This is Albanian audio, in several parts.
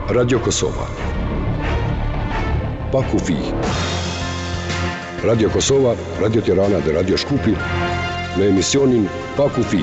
Radio Kosova. Pa kufi. Radio Kosova, Radio Tirana dhe Radio Shkupi në emisionin Pa kufi.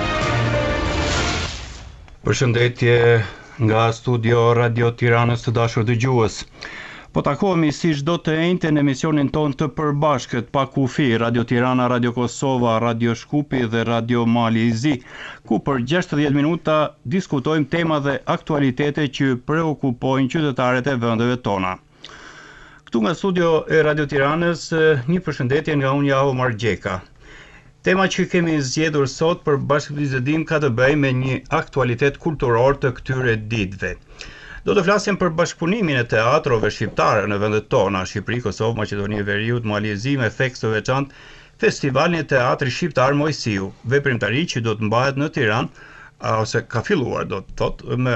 Përshëndetje nga studio Radio Tiranës të dashur dëgjues. Po takohemi si çdo të enjte në emisionin ton të përbashkët Pa kufi, Radio Tirana, Radio Kosova, Radio Shkupi dhe Radio Mali i Zi, ku për 60 minuta diskutojmë tema dhe aktualitete që preokupojnë qytetarët e vendeve tona. Këtu nga studio e Radio Tiranës, një përshëndetje nga unë Jaho Margjeka. Tema që kemi zgjedhur sot për bashkëbisedim ka të bëjë me një aktualitet kulturor të këtyre ditëve. Do të flasim për bashkëpunimin e teatrove shqiptare në vendet tona, Shqipëri, Kosovë, Maqedoni e Veriut, Mali i Zi, me theks të veçantë Festivalin e Teatrit Shqiptar Mojsiu, veprimtari që do të mbahet në Tiranë, ose ka filluar do të thotë më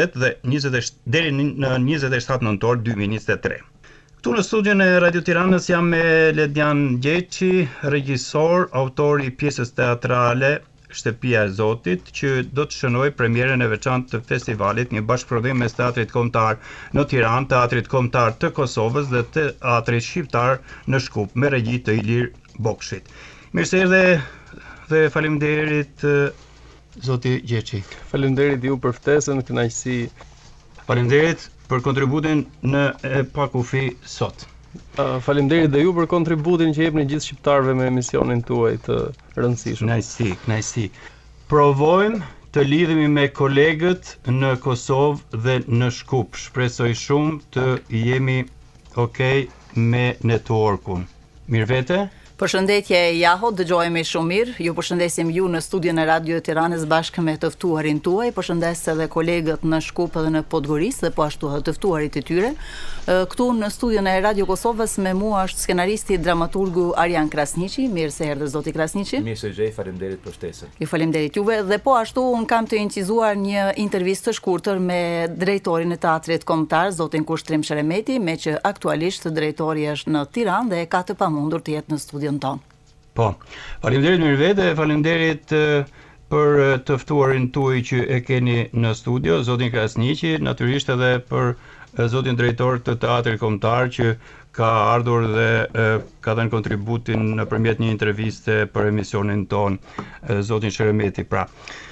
20 deri në 27 nëntor 2023. Këtu në studion e Radio Tiranës jam me Ledian Gjeçi, regjisor, autori i pjesës teatrale Shtëpia e Zotit, që do të shënoj premierën e veçantë të festivalit, një bashkëprodhim mes Teatrit Kombëtar në Tiranë, Teatrit Kombëtar të Kosovës dhe Teatrit Shqiptar në Shkup, me regji të Ilir Bokshit. Mirë se erdhe dhe faleminderit zoti Gjeçi. Faleminderit ju për ftesën, kënaqësi. Faleminderit për kontributin në Pa kufi sot. Faleminderit dhe ju për kontributin që jepni gjithë shqiptarëve me emisionin tuaj të rëndësishëm. Kënaqësi. Provojmë të lidhemi me kolegët në Kosovë dhe në Shkup. Shpresoj shumë të jemi okay me networkun. Mirë vete? Përshëndetje Jaho, dëgjojemi shumë mirë. Ju përshëndesim ju në studion e Radio Tiranës bashkë me të ftuarin tuaj. Përshëndes edhe kolegët në Shkup dhe në Podgorisë dhe po ashtu të ftuarit e tyre. Këtu në studion e Radio Kosovës me mua është skenaristi dramaturgu Arjan Krasniqi. Mirë se erdhe zoti Krasniqi. Mirë se gjej, faleminderit për ftesën. Ju faleminderit juve dhe po ashtu un kam të incizuar një intervistë të shkurtër me drejtorin e Teatrit Kombëtar, zotin Kushtrim Sheremeti, me që aktualisht drejtori është në Tiranë dhe ka të pamundur të jetë në studion ton. Po, faleminderit mirë vete, faleminderit për të ftuarin tuaj që e keni në studio, zotin Krasniqi, natyrisht edhe për zotin drejtor të Teatrit Kombëtar që ka ardhur dhe ka dhënë kontributin nëpërmjet një interviste për emisionin ton, zotin Sheremeti pra.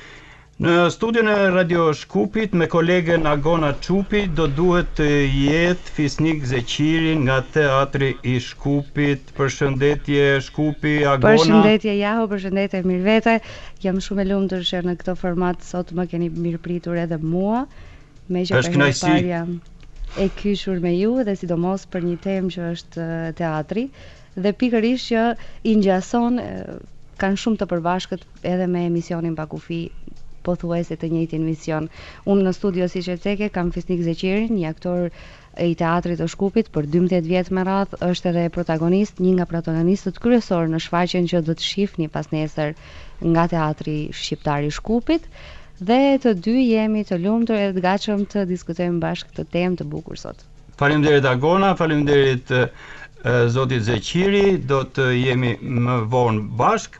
Në studion e Radio Shkupit me kolegen Agona Çupi do duhet të jetë Fisnik Zeqiri nga Teatri i Shkupit. Përshëndetje Shkupi, Agona. Përshëndetje Jaho, përshëndetje mirë vete. Jam shumë e lumtur që në këtë format sot më keni mirëpritur edhe mua. Me që për herë parë jam e kyshur me ju dhe sidomos për një temë që është teatri dhe pikërisht që i ngjason kanë shumë të përbashkët edhe me emisionin Pa kufi, pothuajse të njëjtin mision. Unë në studio siç e theke kam Fisnik Zeqirin, një aktor i Teatrit të Shkupit për 12 vjet me radhë, është edhe protagonist, një nga protagonistët kryesor në shfaqjen që do të shihni pas nesër nga Teatri Shqiptar i Shkupit. Dhe të dy jemi të lumtur e të gatshëm të diskutojmë bashkë këtë temë të bukur sot. Faleminderit Agona, faleminderit zotit Zeqiri, do të jemi më vonë bashkë.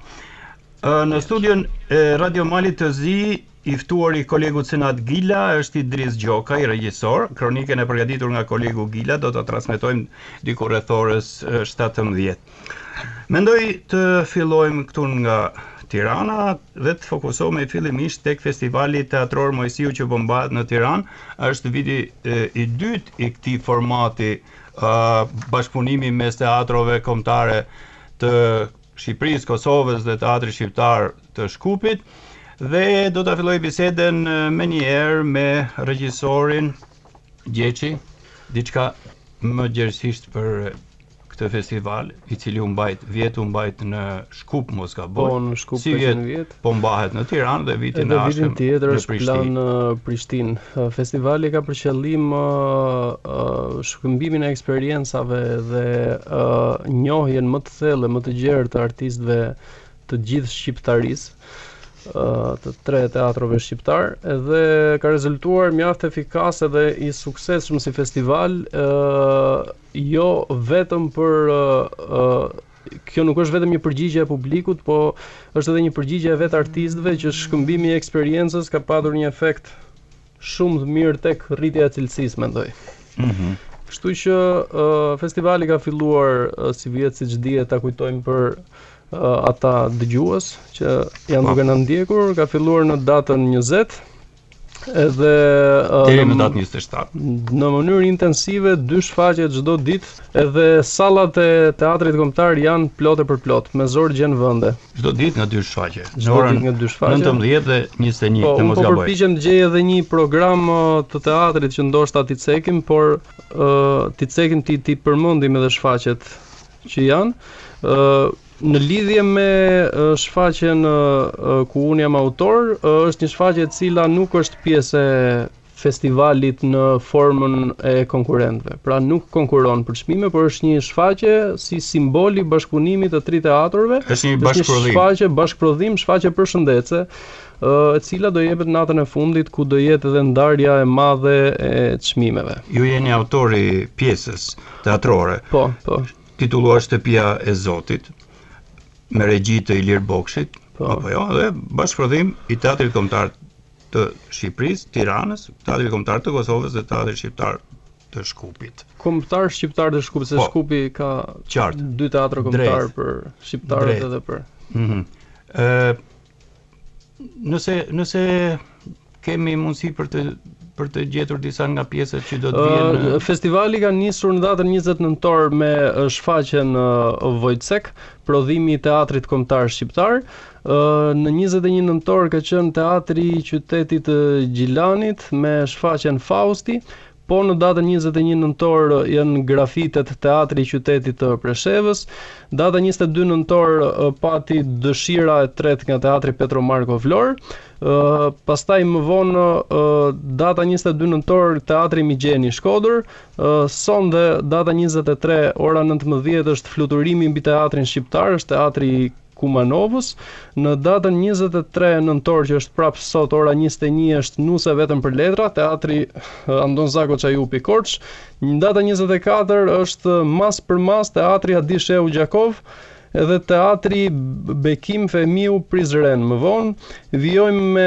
Në studion e Radio Mali të Zi, i ftuari kolegu Senat Gila është Idris Gjoka, i regjisor. Kronikën e përgatitur nga kolegu Gila do të transmetojmë diku rreth orës 17. Mendoj të fillojmë këtu nga Tirana dhe të fokusohemi fillimisht tek Festivali Teatror Mojsiu që po mbahet në Tiranë. Është viti i dytë i këtij formati, bashkëpunimi mes teatrove kombëtare të Shqipërisë, Kosovës dhe Teatrit Shqiptar të Shkupit dhe do ta filloj bisedën menjëherë me regjisorin Gjeçi, diçka më gjerësisht për këtë festival, i cili u mbajt në Shkup, mos gaboj. Po, në Shkup si vjet. Po mbahet në Tiranë dhe vitin e ardhshëm tjetër është plan në Prishtinë. Festivali ka për qëllim shkëmbimin e eksperiencave dhe njohjen më të thellë, më të gjerë të artistëve të gjithë shqiptarisë, të tre teatrove shqiptar, dhe ka rezultuar mjaft efikase dhe i suksesshëm si festival, jo vetëm për kjo nuk është vetëm një përgjigje e publikut, po është edhe një përgjigje e vetë artistëve që shkëmbimi i eksperiencës ka patur një efekt shumë të mirë tek rritja e cilësisë, mendoj. Kështu që festivali ka filluar si vjet siç dihet, ta kujtojmë për ata dëgjues që janë duke na ndjekur, ka filluar në datën 20 edhe deri në datën 27. Në mënyrë intensive, 2 shfaqje çdo ditë, edhe sallat e teatrit kombëtar janë plotë për plot, me zor gjen vende. Çdo ditë nga 2 shfaqje. Në orën 19 dhe 21, të mos gaboj. Po përpiqem të gjej edhe një program të teatrit që ndoshta t'i cekim, por t'i cekim ti përmendim edhe shfaqjet që janë. Në lidhje me shfaqjen ku unë jam autor, është një shfaqje e cila nuk është pjesë e festivalit në formën e konkurrentëve. Pra nuk konkuron për çmime, por është një shfaqje si simboli bashkëpunimit të 3 teatrove. Është një bashkëprodhim. Shfaqje bashkëprodhim, shfaqje përshëndetse, e cila do jepet natën e fundit, ku do jetë edhe ndarja e madhe e çmimeve. Ju jeni autori pjesës teatrore. Po. Titulluar Shtëpia e Zotit, me regji të Ilir Bokshit, apo jo, dhe bashkëprodhim i Teatrit Kombëtar të Shqipërisë, Tiranës, Teatrit Kombëtar të Kosovës dhe Teatrit Shqiptar të Shkupit. Kombëtar shqiptar të Shkupit, se Shkupi ka 2 teatra kombëtar për shqiptarët edhe për. Nëse kemi mundësi për të gjetur disa nga pjesët që do të vijnë. Festivali ka nisur në datën 20 nëntor me shfaqjen Vojtsek, prodhimi i Teatrit Kombëtar Shqiptar. Në 21 nëntor ka qenë Teatri i Qytetit të Gjilanit me shfaqjen Fausti. Po në datën 21 nëntor janë grafitet Teatri i Qytetit të Preshevës. Data 22 nëntor pati Dëshira e tretë nga Teatri Petro Marko Vlorë. Pastaj më vonë data 22 nëntor Teatri Migjeni Shkodër. Sonde data 23 ora 19 është fluturimi mbi teatrin shqiptar, është Teatri Kumanovës. Në datën 23 nëntor, që është prapë sot ora 21, është Nuse vetëm për letra, Teatri Andon Zako Çajupi Korç. Në datën 24 është Mas për Mas, Teatri Adi Sheu Gjakov, edhe Teatri Bekim Femiu Prizren. Më vonë vijojmë me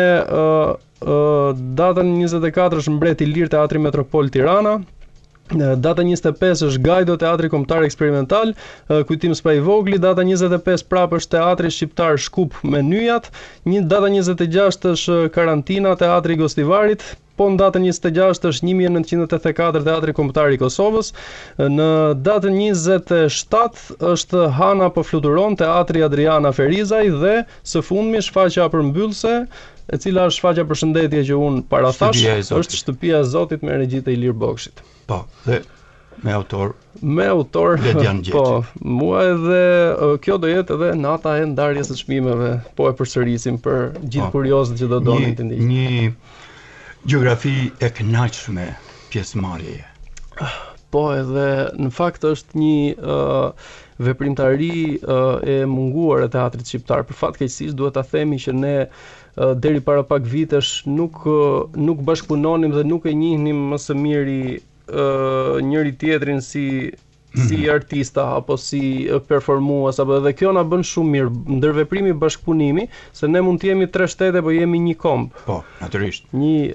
datën 24 është Mbret i Lirë, Teatri Metropol Tirana. Data 25 është Gajdo, Teatri Kombëtar Eksperimental, Kujtim Spa i Vogli. Data 25 prapë është Teatri Shqiptar Shkup me Nyjat. Data 26 është Karantina, Teatri Gostivarit. Po në datën 26 është 1984 Teatri Kombëtar i Kosovës. Në datën 27 është Hana po fluturon, Teatri Adriana Ferizaj, dhe së fundmi shfaqja përmbyllëse, e cila është shfaqja përshëndetje që unë parathash, është Shtëpia e Zotit me regji të Ilir Bokshit. Po, dhe me autor Ledian Gjeqi. Po, mua edhe kjo do jetë edhe nata e ndarjes së çmimeve, po e përsërisim për gjithë kuriozët që do donin të ndiqnin. Një gjeografi e kënaqshme pjesëmarrjeje. Po, edhe në fakt është një veprimtari e munguar e teatrit shqiptar. Për fatkeqësisht duhet ta themi që ne deri para pak vitesh nuk bashkëpunonim dhe nuk e njihnim më së miri njëri tjetrin si artista apo si performues, apo edhe kjo na bën shumë mirë, ndërveprimi, bashkëpunimi, se ne mund të jemi 3 shtete, po jemi një komb. Po, natyrisht.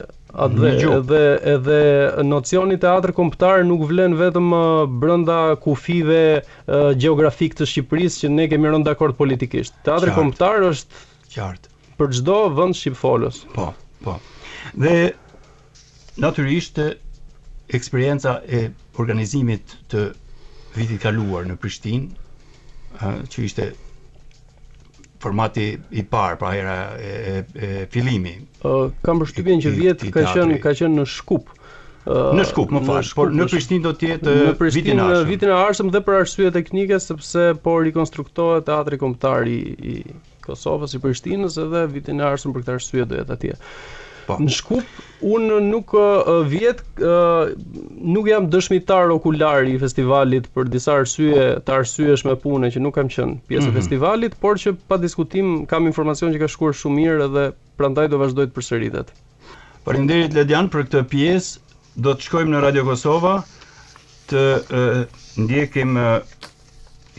Edhe nocioni teatr kombëtar nuk vlen vetëm brenda kufive gjeografik të Shqipërisë, që ne kemi rënë dakord politikisht. Teatri kombëtar është qartë për çdo vend shqipfolës. Po. Dhe natyrisht eksperienca e organizimit të vitit kaluar në Prishtinë, që ishte formati i parë, pra era e fillimi. Kam përshtypjen që vjet ka qenë në Shkup. Në Shkup, më fal, por në Prishtinë do të jetë vitin e ardhshëm, dhe për arsye teknike, sepse po rikonstruktohet Teatri Kombëtar i Kosovës, i Prishtinës, edhe vitin e ardhshëm për këtë arsye do jetë atje. Në Shkup, unë nuk jam dëshmitar okular i festivalit për disa arsye të arsyeshme pune që nuk kam qenë pjesë e festivalit, por që pa diskutim kam informacion që ka shkuar shumë mirë, edhe prandaj do vazhdoj të përsëritet. Faleminderit Ledian për këtë pjesë. Do të shkojmë në Radio Kosova të ndjekim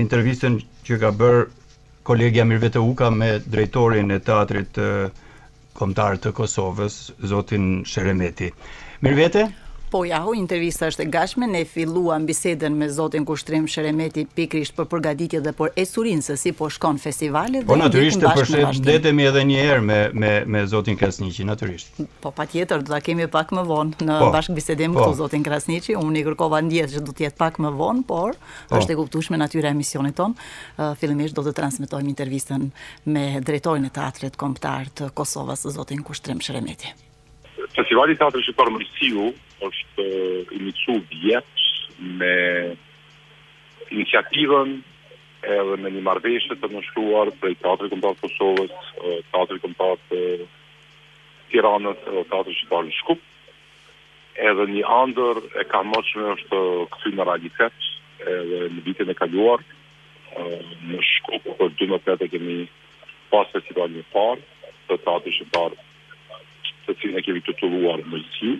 intervistën që ka bërë kolegja Mirvete Uka me drejtorin e teatrit kombëtar të Kosovës, zotin Sheremeti. Mirëvete? Po, jahu, intervista është e gashme, ne filluam bisedën me zotin Kushtrim Sheremeti pikrisht për përgatitje dhe për esurinë se si po shkon festivali. Po natyrisht të përshëndetemi edhe një herë me zotin Krasniqi, natyrisht. Po patjetër, do ta kemi pak më vonë në bashkëbisedim këtu zotin Krasniqi. Unë i kërkova ndjes që do të jetë pak më vonë, por është e kuptueshme natyra e emisionit ton. Fillimisht do të transmetojmë intervistën me drejtorin e teatrit kombëtar të Kosovës, zotin Kushtrim Sheremeti. Festivali Teatri Shqiptar Mërsiu është inicu vjet me iniciativën edhe me një marrëveshje të nënshkruar prej Teatrit Kombëtar të Kosovës, Teatrit Kombëtar të Tiranës, Teatri Shqiptar në Shkup. Edhe një ëndër e kamshme është kthyer në realitet edhe në vitin e kaluar në Shkup për 12 kemi pas festivalin e parë të Teatrit Shqiptar të cilën e kemi titulluar Mërsiu.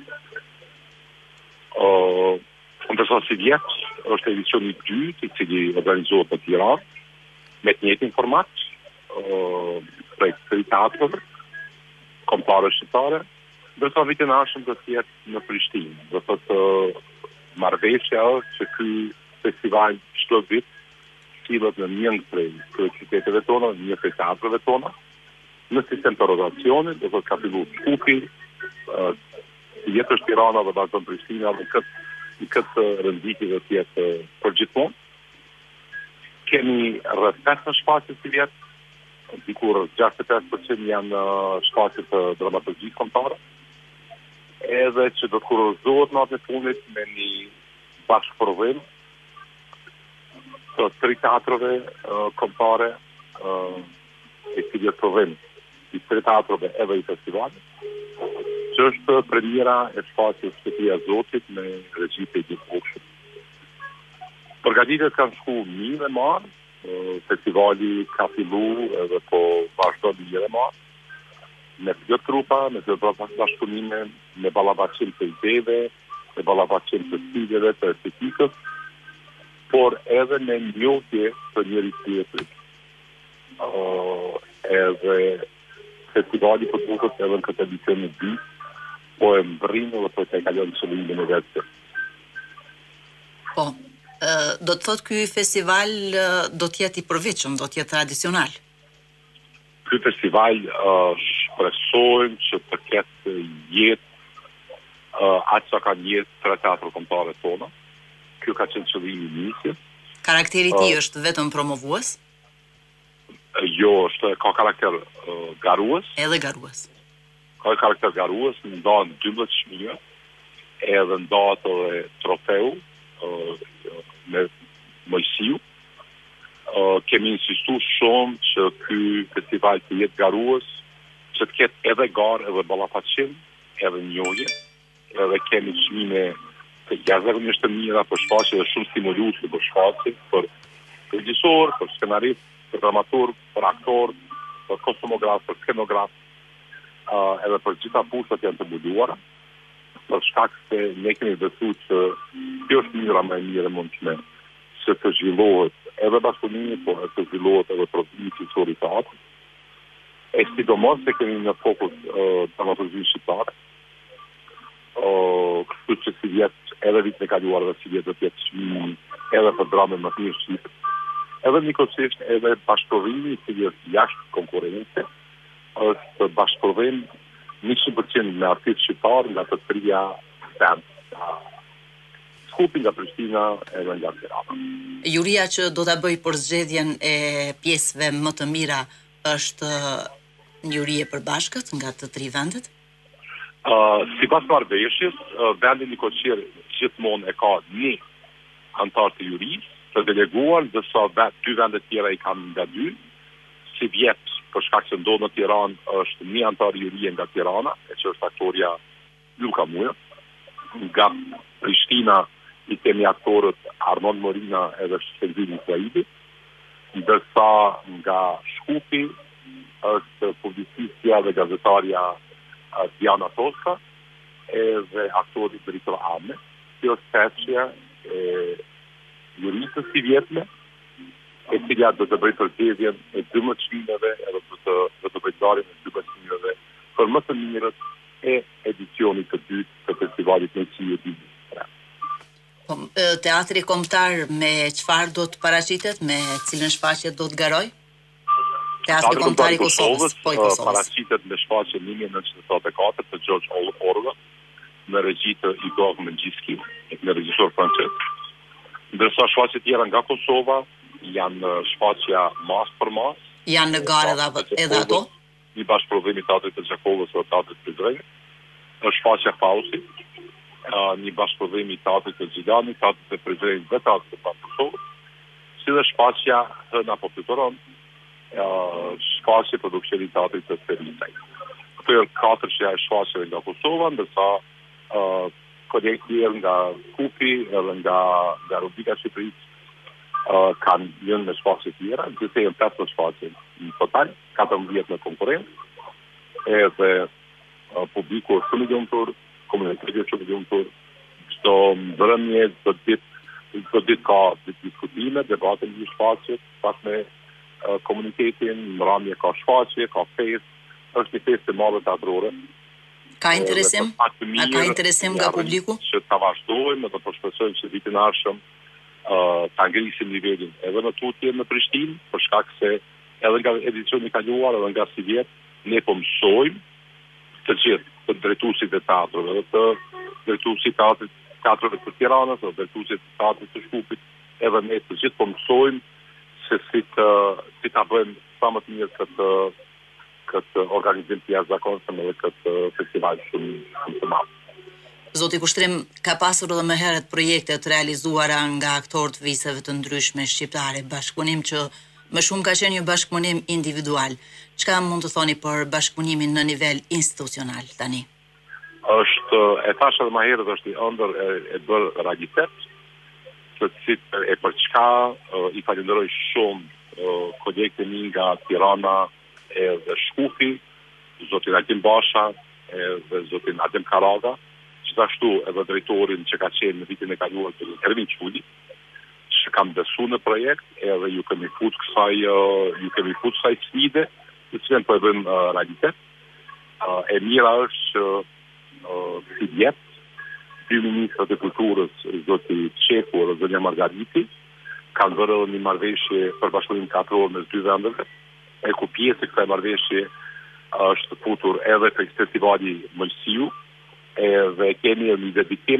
Ndërsa si vjet është edicioni i dytë, i cili organizohet në Tiranë me të njëjtin format, prej 3 teatrave kombëtare shqiptare, ndërsa vitin e ardhshëm do të jetë në Prishtinë. Do thotë marrëveshja është që ky festival çdo vit sillet në një prej qyteteve tona, një prej teatrave tona, në sistem të rotacionit, do të ka filluar Shkupi, jetë është Tirana dhe vazhdon Prishtina dhe këtë rënditi dhe tjetë përgjithmonë. Kemi rreth 5 shfaqje si vjet, dikur 65% janë shfaqje të dramaturgjisë kombëtare, edhe që do të kurorëzohet natën e fundit me një bashkëprovim të 3 teatrave kombëtare, e cili provim i 3 teatrave edhe i festivalit, që është premiera e shfaqjes Shtëpia e Zotit me regji të Gjikokshit. Përgatitjet kanë shku mirë dhe marë, festivali ka fillu edhe po vazhdon mirë dhe marë, me plot trupa, me plot bashkëpunime, me ballafaqim të ideve, me ballafaqim të stileve, të estetikës, por edhe me njohje të njëri tjetrit. Edhe festivali po duket edhe në këtë edicion e dytë, po e mbërrinë dhe po e kalon qëllimin e vetë. Po, do të thotë ky festival do të jetë i përveçëm, do të jetë tradicional. Ky festival shpresojmë që të ketë jetë atë që kanë jetë 3 teatro kombëtare tona. Ky ka qenë qëllimi i nisjes. Karakteri i tij është vetëm promovues? Jo, ka karakter garues. Edhe garues. Ka karakter garues, ndan 12 çmime, edhe ndahet edhe trofeu me Mërsiu. Kemi insistuar shumë që ky festival të jetë garues, që të ketë edhe garë, edhe ballafaqim, edhe njohje, edhe kemi çmime të jashtëzakonisht të mira për shfaqje dhe shumë stimuluese për shfaqje, për regjisor, për skenarist, për dramaturg, për aktor, për kostumograf, për skenograf, edhe për gjitha pushat janë të mbuluara, për shkak se ne kemi besuar që kjo është mënyra më e mirë e mundshme që të zhvillohet edhe bashkëpunimi, por të zhvillohet edhe prodhimi fizikor i teatrit. E sidomos se kemi në fokus dramaturgjinë shqiptare. Kështu që si vjet edhe vitin e kaluar dhe si vjet do të jetë çmimi edhe për dramën më të mirë shqipe. Edhe njëkohësisht edhe bashkëprovimi i cili është jashtë konkurrence, është bashkëprovim 100% me artistë shqiptar nga të 3 vende. Shkupi nga Prishtina edhe nga Tirana. Juria që do ta bëj përzgjedhjen e pjesëve më të mira është një juri e përbashkët nga të 3 vendet? Sipas marrëveshjes, vendi Nikoqir gjithmonë e ka një antar të jurisë të deleguar, dërsa 2 vende tjera i kanë nga 2. Si vjet, për shkak se ndodh në Tiranë, është një antar jurie nga Tirana, e që është aktoria Luka Muja. Nga Prishtina i kemi aktorët Armand Morina edhe Shkelvin Saidi, ndërsa nga Shkupi është publicistja dhe gazetarja Diana Toska edhe aktori Britor Ame. Kjo është seçja e jurisës si vjetme, e cila do të bëjë përzgjedhjen e 12 çmimeve edhe do të bëjë ndarjen e 12 çmimeve për më të mirët e edicionit të dytë të festivalit Mesiu i Teatri kombëtar me çfarë do të paraqitet, me cilën shfaqje do të garoj? Teatri kombëtar i Kosovës, paraqitet me shfaqjen 1974 të George Orwell në regji të Igor Mengjinski, një regjisor francez. Ndërsa shfaqjet tjera nga Kosova janë shfaqja mas për mas. Janë në garë edhe ato? Një bashkëprodhim i Teatrit të Gjakovës dhe Teatrit të Prizrenit. Është shfaqja Fausti, një bashkëprodhim i Teatrit të Xhilani, Teatrit të Prizrenit dhe Teatrit të Kosovës, si dhe shfaqja Hëna po fluturon, shfaqje produksioni i Teatrit të Prizrenit. Këto janë 4 shfaqjeve nga Kosova, ndërsa kolekti nga Kupi edhe nga Rubrika Shqipërisë kanë njën me shfaqje tjera, gjithse janë 5 shfaqje në total, 14 në konkurrencë, edhe publiku është shumë i lumtur, komuniteti është shumë i lumtur, çdo mbrëmje, çdo ditë ka diskutime, debate në shfaqje, pas me komunitetin, mbrëmje ka shfaqje, ka festë, është një festë e madhe teatrore. Ka interesim? A ka interesim nga publiku? Që ta vazhdojmë dhe po shpresojmë që vitin e ardhshëm ta ngrisim nivelin edhe në tutje në Prishtinë, për shkak se edhe nga edicioni i kaluar edhe nga si vjet ne po mësojmë të gjithë të drejtuesit e teatrave, edhe të drejtuesit të teatrave të Tiranës, edhe drejtuesit të teatrit të Shkupit, edhe ne të gjithë po mësojmë se si ta bëjmë sa më të mirë këtë organizim të jashtëzakonshëm edhe këtë festival shumë të madh. Zoti Kushtrim, ka pasur edhe më herët projekte të realizuara nga aktorë të viseve të ndryshme shqiptare, bashkëpunim që më shumë ka qenë një bashkëpunim individual. Çka mund të thoni për bashkëpunimin në nivel institucional tani? Është, e thash edhe më herët, është i ëndër e bërë realitet, e për çka i falenderoj shumë kolegët e mi nga Tirana edhe Shkupi, zotin Altin Basha edhe zotin Adem Karaga, gjithashtu edhe drejtorin që ka qenë në vitin e kaluar të Ervin Quli, që kam besu në projekt, edhe ju kemi fut kësaj sfide, të cilën po e bëjmë realitet. E mira është që si vjet, dy ministrat e kulturës, zoti Qeku dhe zonja Margariti, kanë vërë një marrëveshje për bashkëpunim teatror mes dy vendeve, e ku pjesë e kësaj marrëveshje është futur edhe festivali Mëlsiu, edhe kemi një dedikim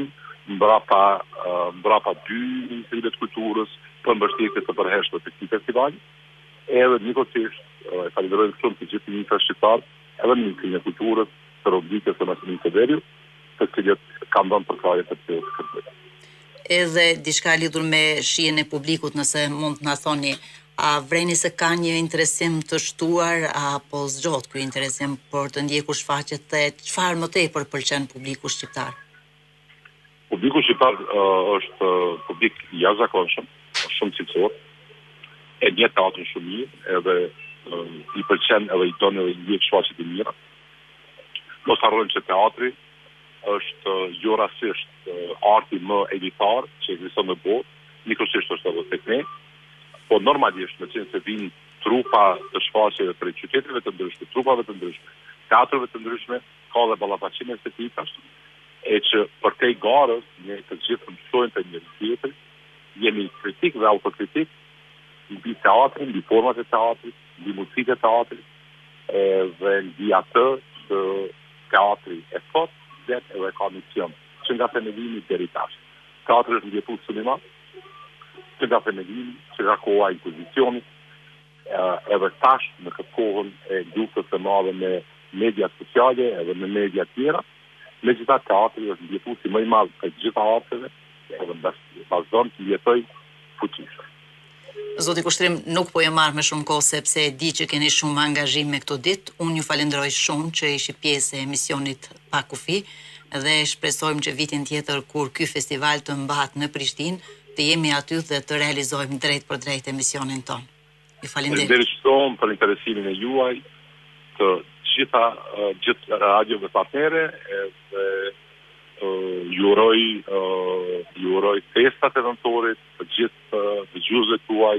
mbrapa dy ministrive të kulturës për mbështetje të përhershme të këtij festivali, edhe njëkohësisht e falenderojmë shumë të gjithë ministrat shqiptar, edhe ministrin e kulturës, të rubrikës së Masimit Severiu, të cilët kanë dhënë përkrahje të këtë. Edhe diçka lidhur me shijen e publikut, nëse mund të na thoni, a vreni se ka një interesim të shtuar apo zgjot ky interesim për të ndjekur shfaqjet e çfarë më tepër pëlqen publiku shqiptar? Publiku shqiptar është publik i jashtëzakonshëm, shumë cilësor, e njeh teatrin shumë mirë, edhe i pëlqen edhe i don edhe i ndjek shfaqjet e mira. Mos harrojmë që teatri është jo rastisht arti më elitar që ekziston në botë, njëkohësisht është edhe tek ne, po normalisht në qenë se vinë trupa të shfaqjeve për qyteteve të ndryshme, trupave të ndryshme, teatrove të ndryshme, ka dhe ballafaqime estetikash, e që për te garës ne të gjithë mësojnë të njëri tjetrit, jemi kritik dhe autokritik mbi teatrin, mbi format e teatrit, mbi mundësitë e teatrit, dhe mbi atë që teatri e thot, dhe edhe ka mision, që nga themelimi deri tash. Teatri është ndjetues sinema, që nga themelimi, që nga koha i pozicionit, edhe tash në këtë kohën e luftës së madhe me media sociale edhe me media tjera, megjithatë teatri është ndjetuesi më i madh të gjitha arteve, edhe vazhdon të jetojë fuqishëm. Zoti Kushtrim, nuk po e marr me shumë kohë sepse e di që keni shumë angazhim me këto ditë. Unë ju falenderoj shumë që ishi pjesë e emisionit Pa Kufi dhe shpresojmë që vitin tjetër kur ky festival të mbahet në Prishtinë, të jemi aty dhe të realizojmë drejt për drejt emisionin ton. Ju falenderoj. Falenderoj për interesimin e juaj të gjithë radiove partnere dhe ju uroj festat e nëntorit të gjithë dëgjuesve tuaj,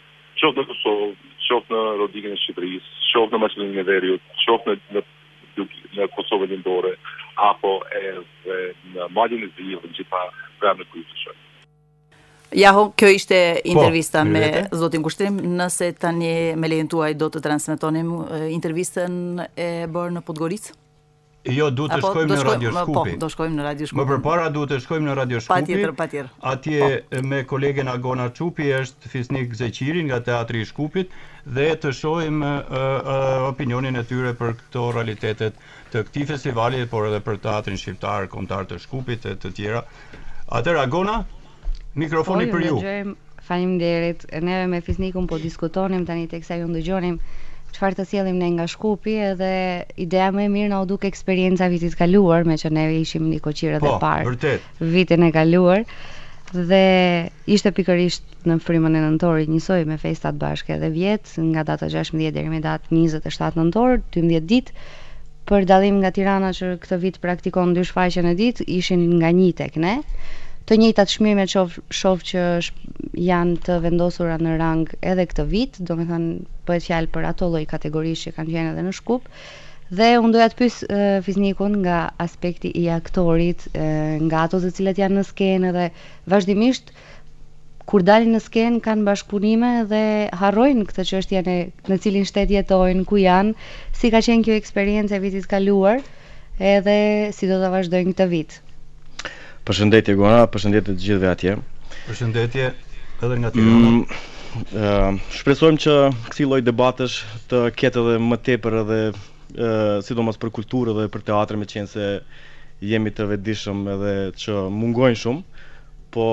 qoftë në Kosovë, qoftë në Rodikën e Shqipërisë, qoftë në Maqedoninë e Veriut, qoftë në në Kosovën Lindore apo edhe në Malin e Zi dhe gjitha pranë kryesore. Jaho, kjo ishte intervista me zotin Kushtrim. Nëse tani me lejen tuaj do të transmetonim intervistën e bërë në Podgoricë? Jo, duhet të shkojmë në Radio Shkupi. Po, do shkojmë në Radio Shkupi. Më përpara duhet të shkojmë në Radio Shkupi. Patjetër. Atje me kolegen Agona Çupi është Fisnik Zeqiri nga Teatri i Shkupit dhe të shohim opinionin e tyre për këto realitetet të këtij festivali, por edhe për teatrin shqiptar, kombëtar të Shkupit e të tjera. Atëherë Agona, mikrofoni për ju. Faleminderit. Neve me Fisnikun po diskutonim tani teksa ju ndëgjonim çfarë të sjellim ne nga Shkupi, edhe ideja më e mirë na u duk eksperienca vitit kaluar, me që neve ishim në Koqirë dhe parë. Vërtet. Vitin e kaluar dhe ishte pikërisht në frymën e nëntorit njësoj me festat bashkë edhe vjet, nga data 16 deri me datë 27 nëntor, 12 ditë. Për dallim nga Tirana që këtë vit praktikon 2 shfaqjen e ditë, ishin nga 1 tek ne. Të njëjtat çmimet shoh që janë të vendosura në rang edhe këtë vit, domethënë bëhet fjalë për ato lloj kategorish që kanë qenë edhe në Shkup. Dhe unë doja të pyes Fisnikun nga aspekti i aktorit, nga ato të cilët janë në skenë dhe vazhdimisht kur dalin në skenë kanë bashkëpunime dhe harrojnë këtë çështje në cilin shtet jetojnë, ku janë, si ka qenë kjo eksperiencë e vitit kaluar, edhe si do ta vazhdojnë këtë vit. Përshëndetje Gona, përshëndetje të gjithëve atje. Përshëndetje edhe nga Tirana. Shpresojmë që kësi lloj debatesh të ketë edhe më tepër edhe sidomos për kulturë dhe për teatr, me qenë se jemi të vetëdijshëm edhe që mungojnë shumë, po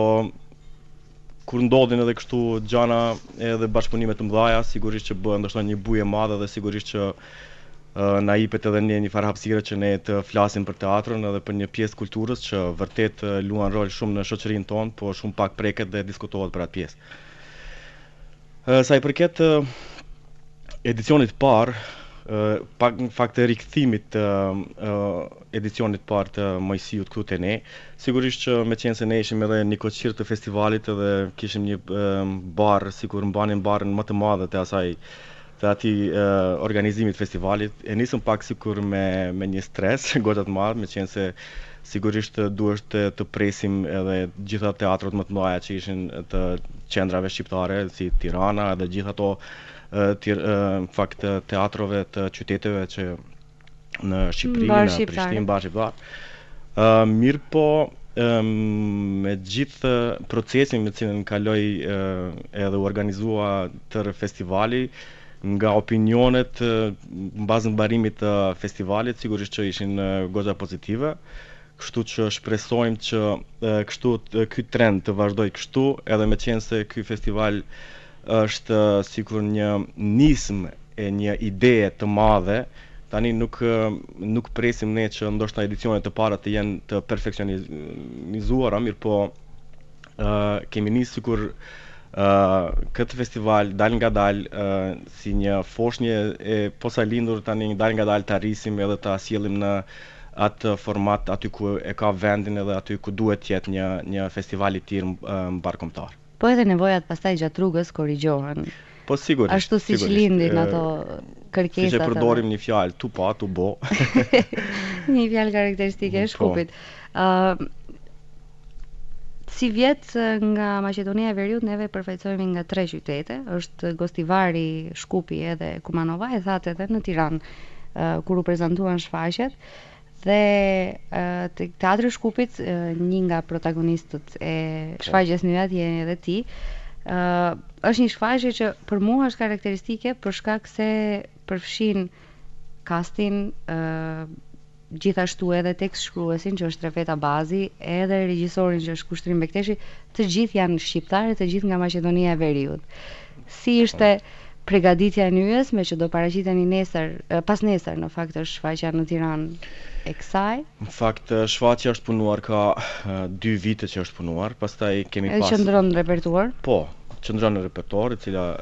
kur ndodhin edhe kështu gjana edhe bashkëpunime të mëdha, sigurisht që bëhen ndoshta një bujë e madhe dhe sigurisht që na jepet edhe një farë hapësire që ne të flasim për teatrën edhe për një pjesë kulturës që vërtet luan rol shumë në shoqërinë tonë, po shumë pak preket dhe diskutohet për atë pjesë. Sa i përket edicionit parë, pak në fakt të rikthimit të edicionit parë të Mojsiut këtu te ne, sigurisht që me qenë se ne ishim edhe një koqirë të festivalit edhe kishim një barë, sikur mbanin barën më të madhe të asaj të ati organizimit festivalit, e nisëm pak sikur me një stres goxha të madh, me qenë se sigurisht duhet të presim edhe gjitha teatrot më të mëdha që ishin të qendrave shqiptare, si Tirana dhe gjitha ato fakt teatrove të qyteteve që në Shqipëri, në Prishtinë, Bar Shqiptar. Mirë po, me gjithë procesin me cilën kaloi edhe u organizua tërë festivali, nga opinionet në bazën mbarimit të festivalit, sigurisht që ishin goxha pozitive, kështu që shpresojmë që ky trend të vazhdoj kështu, edhe me qenë se ky festival është sikur një nismë e një ideje të madhe. Tani nuk presim ne që ndoshta edicionet e para të jenë të perfekcionizuara, mirë po kemi nisë sikur këtë festival dal nga dal si një foshnjë e posalindur, tani dal nga dal të arrisim edhe të sjellim në atë format aty ku e ka vendin edhe aty ku duhet të jetë një festival i tillë mbarkombëtar. Po edhe nevojat pastaj gjatë rrugës korrigjohen. Po sigurisht. Ashtu siç lindin ato kërkesat. Siç e përdorim një fjalë tu pa tu bo. Një fjalë karakteristike e Shkupit. Si vjet nga Maqedonia e Veriut neve përfaqësohemi nga 3 qytete, është Gostivari, Shkupi edhe Kumanova, e thatë edhe në Tiranë kur u prezantuan shfaqjet. Dhe Teatri i Shkupit, një nga protagonistët e shfaqjes në atë jeni edhe ti. Është një shfaqje që për mua është karakteristike për shkak se përfshin castin, gjithashtu edhe tekst shkruesin që është Refeta Bazi, edhe regjisorin që është Kushtrim Bekteshi, të gjithë janë shqiptarë, të gjithë nga Maqedonia e Veriut. Si ishte përgatitja e nyjes, me që do paraqiteni nesër, pas nesër në fakt është shfaqja në Tiranë e kësaj? Në fakt shfaqja është punuar ka 2 vite që është punuar, pastaj kemi pas. Qëndron në repertuar? Po, qëndron në repertuar, e cila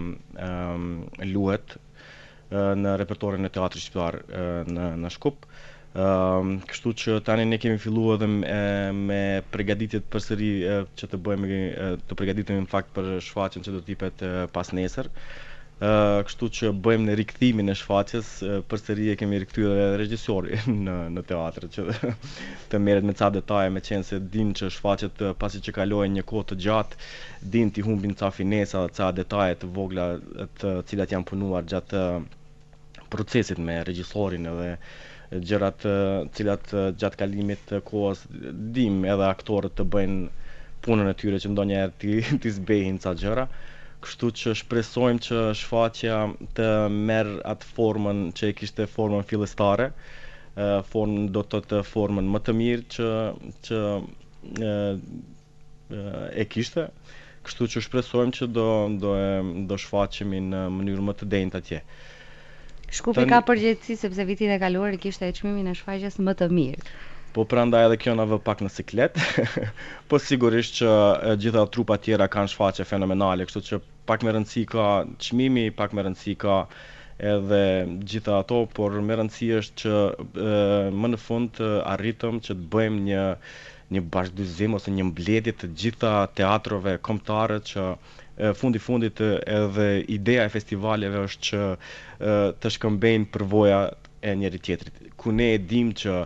luhet në repertorin e teatrit shqiptar në Shkup. Kështu që tani ne kemi filluar edhe me përgatitjet përsëri që të përgatitemi në fakt për shfaqjen që do të jepet pas nesër. kështu që bëjmë në rikthimin e shfaqjes, përsëri e kemi rikthyer regjisori në teatr që të merret me ca detaje, me qenë se din që shfaqet pasi që kalojnë një kohë të gjatë, din t'i humbin ca finesa, ca detaje të vogla të cilat janë punuar gjatë procesit me regjisorin edhe gjërat cilat gjatë kalimit të kohës dim edhe aktorët të bëjnë punën e tyre që ndonjëherë t'i zbehin ca gjëra. Kështu që shpresojmë që shfaqja të merr atë formën që e kishte formën fillestare, formën do të thotë formën më të mirë që e kishte. Kështu që shpresojmë që do shfaqemi në mënyrë më të denjtë atje. Shkupi ka përgjegjësi sepse vitin e kaluar kishte çmimin e shfaqjes më të mirë. Po prandaj edhe kjo na vë pak në siklet. Po sigurisht që gjitha trupat tjera kanë shfaqje fenomenale, kështu që pak më rëndësi ka çmimi, pak më rëndësi ka edhe gjitha ato, por më rëndësi është që më në fund arritëm që të bëjmë një bashkëdyzim ose një mbledhje të gjitha teatrove kombëtare që fundit edhe ideja e festivaleve është që të shkëmbejnë përvoja e njëri tjetrit. Ku ne e dim që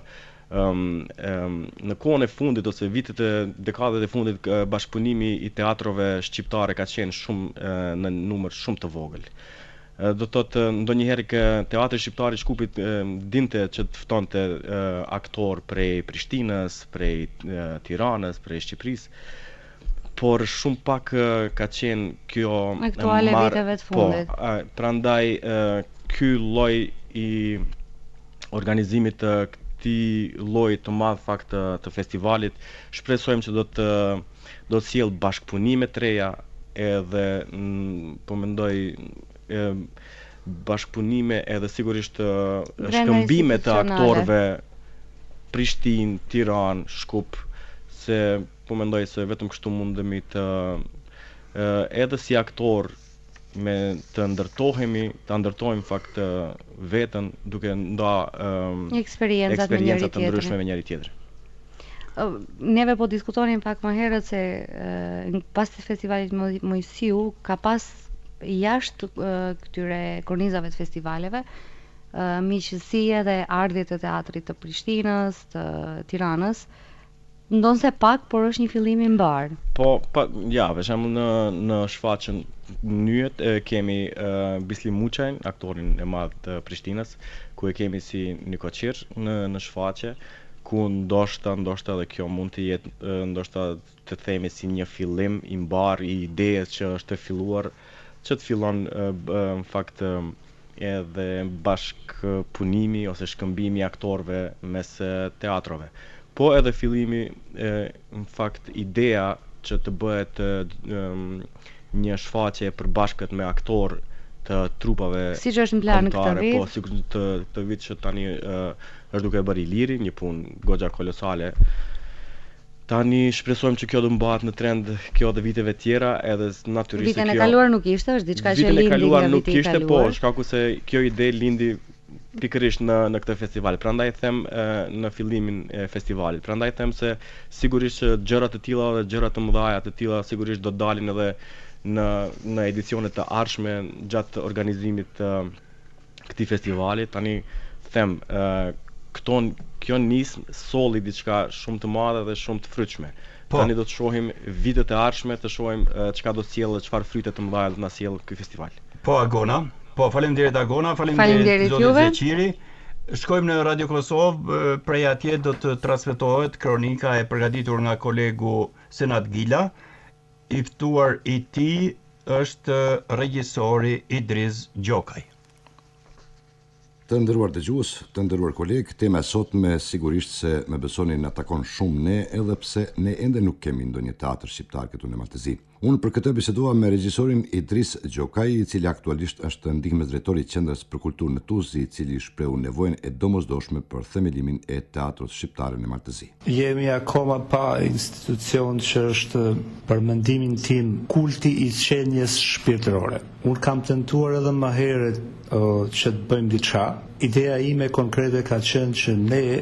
në kohën e fundit ose vitet e dekadet e fundit bashkëpunimi i teatrove shqiptare ka qenë shumë në numër shumë të vogël. Do të thotë ndonjëherë që teatri shqiptar i Shkupit dinte që të ftonte aktor prej Prishtinës, prej Tiranës, prej Shqipërisë, por shumë pak ka qenë kjo aktuale viteve të fundit. Po, prandaj ky lloj i organizimit të këtij lloji të madh fakt të festivalit, shpresojmë që do të sjell bashkëpunime të reja edhe po mendoj bashkëpunime edhe sigurisht shkëmbime të aktorëve Prishtinë, Tiranë, Shkup, se po mendoj se vetëm kështu mundemi të edhe si aktor me të ndërtojmë fakt veten duke nda eksperiencat të ndryshme me njëri tjetrin. Neve po diskutonin pak më herët se pas të festivalit Mojsiu ka pas jashtë këtyre kornizave të festivaleve miqësie dhe ardhje të teatrit të Prishtinës, të Tiranës. Ndonse pak, por është një fillim i mbar. Po, për shembull në shfaqjen Nyjet kemi Bisli Muçajn, aktorin e madh të Prishtinës, ku e kemi si një koqir në shfaqje, ku ndoshta edhe kjo mund të jetë ndoshta të themi si një fillim i mbar i idejes që është të filluar, që të fillon në fakt edhe bashkëpunimi ose shkëmbimi i aktorëve mes teatrove. Po edhe fillimi, në fakt, ideja që të bëhet një shfaqje e përbashkët me aktor të trupave siç është në plan këtë vit. Po, sikur të vit që tani është duke bërë Iliri, një punë goxha kolosale. Tani shpresojmë që kjo do mbahet në trend kjo dhe viteve tjera, edhe natyrisht vitën e kaluar nuk ishte, është diçka që lindi nga viti i kaluar. Nuk ishte, po, shkaku se kjo ide lindi pikërisht në këtë festival. Prandaj them në fillimin e festivalit. Prandaj them se sigurisht që gjëra të tilla dhe gjëra të mëdha të tilla sigurisht do dalin edhe në edicione të ardhshme gjatë organizimit të këtij festivali. Tani them kjo nis solli diçka shumë të madhe dhe shumë të frytshme. Tani do të shohim vitet e ardhshme, të shohim çka do të sjellë, çfarë fryte të mëdha do na sjell ky festival. Po Agona. Po, faleminderit Agona, faleminderit zoti Zeqiri. Shkojmë në Radio Kosovë, prej atje do të transmetohet kronika e përgatitur nga kolegu Senat Gila. I ftuar i tij është regjisori Idris Gjokaj. Të nderuar dëgjues, të nderuar kolegë, tema e sotme sigurisht se me besoni na takon shumë ne, edhe pse ne ende nuk kemi ndonjë teatr shqiptar këtu në Maltëzi. Unë për këtë bisedua me regjisorin Idris Gjokaj, i cili aktualisht është ndihmës drejtori i Qendrës për Kulturë në Tuzë, i cili shprehu nevojën e domosdoshme për themelimin e teatrut shqiptar në Maltëzi. Jemi akoma pa institucion që është për mendimin tim kulti i qenjes shpirtërore. Unë kam tentuar edhe më herët që të bëjmë diçka. Ideja ime konkrete ka qenë që ne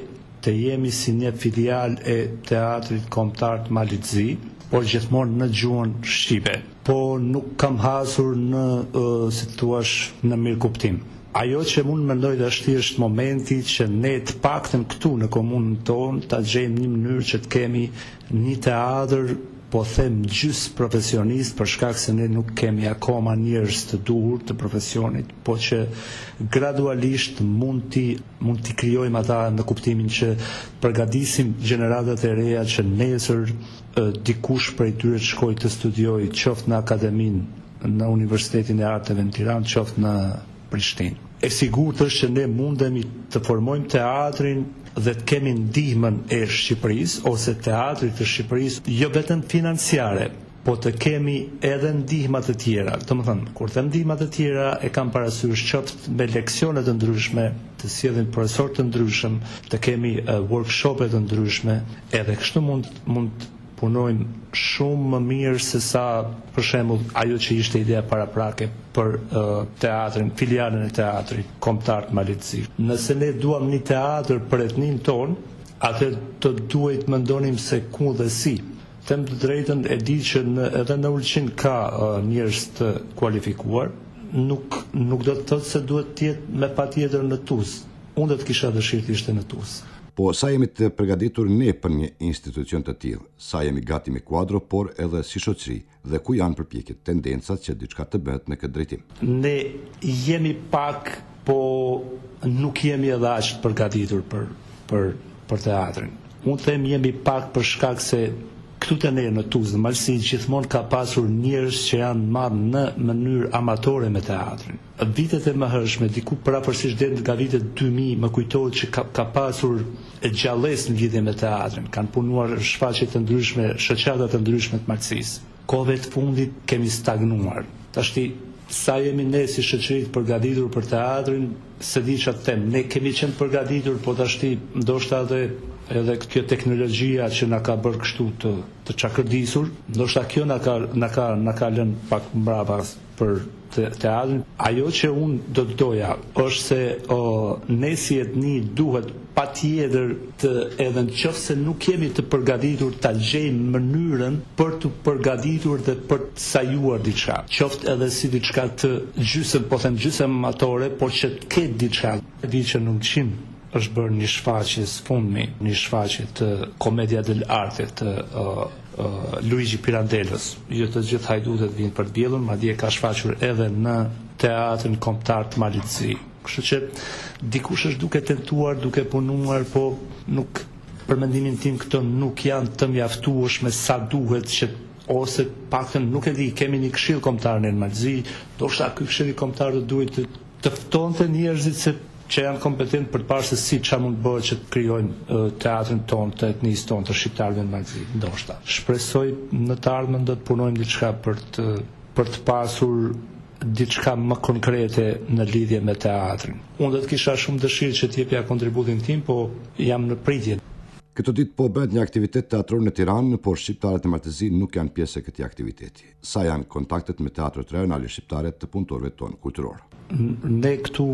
të jemi si një filial e teatrit kombëtar të Malizzi, por gjithmonë në gjuhën shqipe. Po nuk kam hasur në, si thua, në mirë kuptim. Ajo që mund mendoj tashti është momenti që ne të paktën këtu në komunën tonë ta gjejmë një mënyrë që të kemi një teatr, po them gjys profesionist, për shkak se ne nuk kemi akoma njerëz të duhur të profesionit, po që gradualisht mund t'i krijojmë ata në kuptimin që përgatisim gjeneratat e reja që nesër dikush prej tyre të shkojë të studiojë qoftë në akademinë në Universitetin e Arteve në Tiranë, qoftë në Prishtinë. E sigurt është që ne mundemi të formojmë teatrin dhe të kemi ndihmën e Shqipërisë ose teatrit të Shqipërisë, jo vetëm financiare, po të kemi edhe ndihma të tjera. Domethënë, kur them ndihma të tjera, e kam parasysh qoftë me leksione të ndryshme, të sjellin profesor të ndryshëm, të kemi workshope të ndryshme, edhe kështu mund punojmë shumë më mirë se sa, për shembull, ajo që ishte ideja paraprake për teatrin, filialin e teatrit kombëtar të Malizzi. Nëse ne duam një teatr për etninë tonë, atë të duhet mendonim se ku dhe si. Them të drejtën, e di që edhe në Ulqin ka njerëz të kualifikuar, nuk do të thotë se duhet të jetë me patjetër në Tuzë. Unë do të kisha dëshirë të ishte në Tuzë. Po sa jemi të përgatitur ne për një institucion të tillë, sa jemi gati me kuadro, por edhe si shoqëri, dhe ku janë përpjekjet, tendencat që diçka të bëhet në këtë drejtim. Ne jemi pak, po nuk jemi edhe aq të përgatitur për teatrin. Unë them jemi pak për shkak se këtu te ne në Tuzë, në Malsi, gjithmonë ka pasur njerëz që janë marrë në mënyrë amatore me teatrin. Vitet e mëhershme, diku parapërsisht deri nga vitet 2000, më kujtohet që ka pasur gjallësi në lidhje me teatrin. Kanë punuar shfaqje të ndryshme, shoqata të ndryshme të Malsisë. Kohëve të fundit kemi stagnuar. Tashti sa jemi ne si shoqëri të përgatitur për teatrin, se di çfarë them. Ne kemi qenë përgatitur, po tashti ndoshta edhe kjo teknologjia që na ka bërë kështu të çakërdisur, ndoshta kjo na ka lënë pak mbrapa për teatrin. Ajo që unë do të doja është se ne si etni duhet patjetër të, edhe nëse nuk jemi të përgatitur, ta gjejmë mënyrën për të përgatitur dhe për të sajuar diçka. Qoftë edhe si diçka të gjysmë, po them gjysmë amatore, por që të ketë diçka. Di që në Ulqin është bërë një shfaqje sfundmi, një shfaqje të Komedia dell'arte të Luigi Pirandellos. Jo të gjithë hajdutet vinë për të bjellur, madje ka shfaqur edhe në teatrin kombëtar të Malizzi. Kështu që dikush është duke tentuar, duke punuar, po nuk, për mendimin tim, këto nuk janë të mjaftueshme sa duhet që, ose paktën nuk e di, kemi një këshill kombëtar në Malizzi, ndoshta ky këshill kombëtar do duhet të ftonte njerëzit që janë kompetent për të parë se si çfarë mund bëhet që të krijojnë teatrin tonë, të etnisë tonë, të shqiptarëve në Malzi, ndoshta. Shpresoj në të ardhmen do të punojmë diçka për të pasur diçka më konkrete në lidhje me teatrin. Unë do të kisha shumë dëshirë që të jepja kontributin tim, po jam në pritje. Këto ditë po bëhet një aktivitet teatror në Tiranë, por shqiptarët e Maltezi nuk janë pjesë e këtij aktiviteti. Sa janë kontaktet me teatrët rajonale shqiptare të punëtorëve tonë kulturor? Ne këtu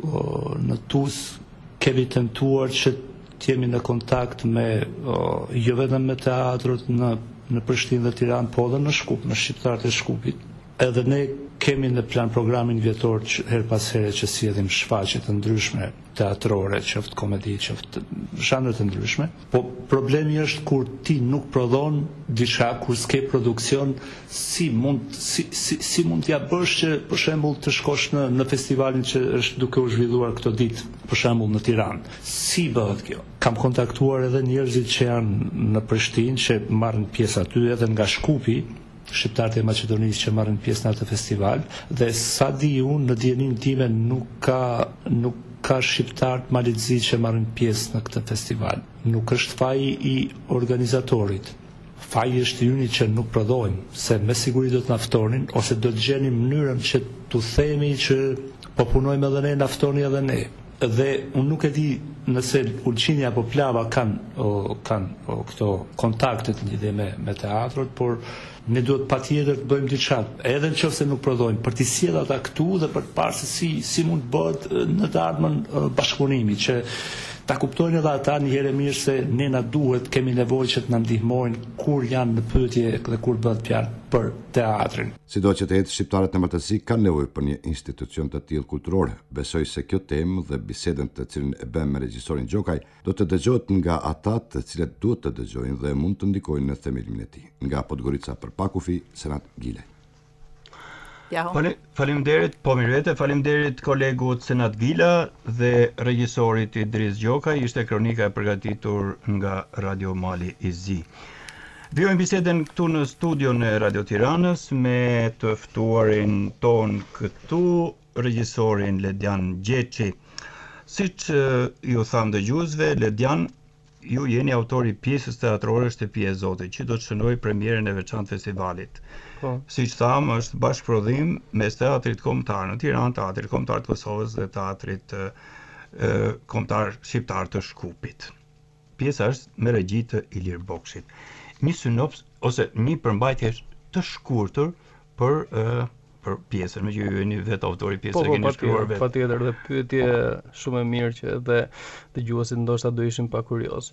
në Tuzë kemi tentuar që të jemi në kontakt me jo vetëm me teatrët në Prishtinë dhe Tiranë, po edhe në Shkup, me shqiptarët e Shkupit. Edhe ne kemi në plan programin vjetor her pas here që sjellim shfaqje të ndryshme teatrore, qoftë komedi, qoftë zhanre të ndryshme. Po problemi është kur ti nuk prodhon diçka, kur s'ke produksion, si mund t'ja bësh që për shembull të shkosh në festivalin që është duke u zhvilluar këto ditë, për shembull në Tiranë. Si bëhet kjo? Kam kontaktuar edhe njerëzit që janë në Prishtinë, që marrin pjesë aty, edhe nga Shkupi, shqiptarët e Maqedonisë që marrin pjesë në atë festival, dhe sa di unë në dijenin time nuk ka shqiptar të Malizzi që marrin pjesë në këtë festival. Nuk është faji i organizatorit. Faji është yni që nuk prodhojmë, se me siguri do të na ftonin ose do të gjenim mënyrën që t'u themi që po punojmë edhe ne, na ftoni edhe ne. Dhe unë nuk e di nëse Ulqini apo Plava kanë këto kontaktet në lidhje me teatrot, por ne duhet patjetër të bëjmë diçka, edhe nëse nuk prodhojmë, për t'i sjellë ata këtu dhe për të parë se si mund bëhet në të ardhmen bashkëpunimi, që ta kuptojnë edhe ata një herë mirë se ne na duhet, kemi nevojë që të na ndihmojnë kur janë në pyetje dhe kur bëhet fjalë për teatrin. Sido që të jetë shqiptarët në martësi kanë nevojë për një institucion të tillë kulturor. Besoj se kjo temë dhe bisedën të cilën e bëm me regjisorin Gjokaj do të dëgjohet nga ata të cilët duhet të dëgjojnë dhe mund të ndikojnë në themelimin e tij. Nga Podgorica për Pakufi, Senat Gile. Faleminderit, po mirëvete, faleminderit kolegut Senat Gila dhe regjisorit Idris Gjokaj, ishte kronika e përgatitur nga Radio Mali i Zi. Vjojmë bisedën këtu në studion e Radio Tiranës me të ftuarin ton këtu, regjisorin Ledian Gjeçi. Siç ju tham dëgjuesve, Ledian, ju jeni autori pjesës teatrore Shtëpia e Zotit, që do të shënojë premierën e veçantë festivalit. Siç tham, është bashkëprodhim mes Teatrit Kombëtar në Tiranë, Teatrit Kombëtar të Kosovës dhe Teatrit Kombëtar Shqiptar të Shkupit. Pjesa është me regji të Ilir Bokshit. Një sinops ose një përmbajtje të shkurtër për pjesën, me që ju jeni vetë autori pjesë e keni shkruar vetë. Patjetër, dhe pyetje shumë e mirë që edhe dëgjuesit ndoshta do ishin pa kurioz.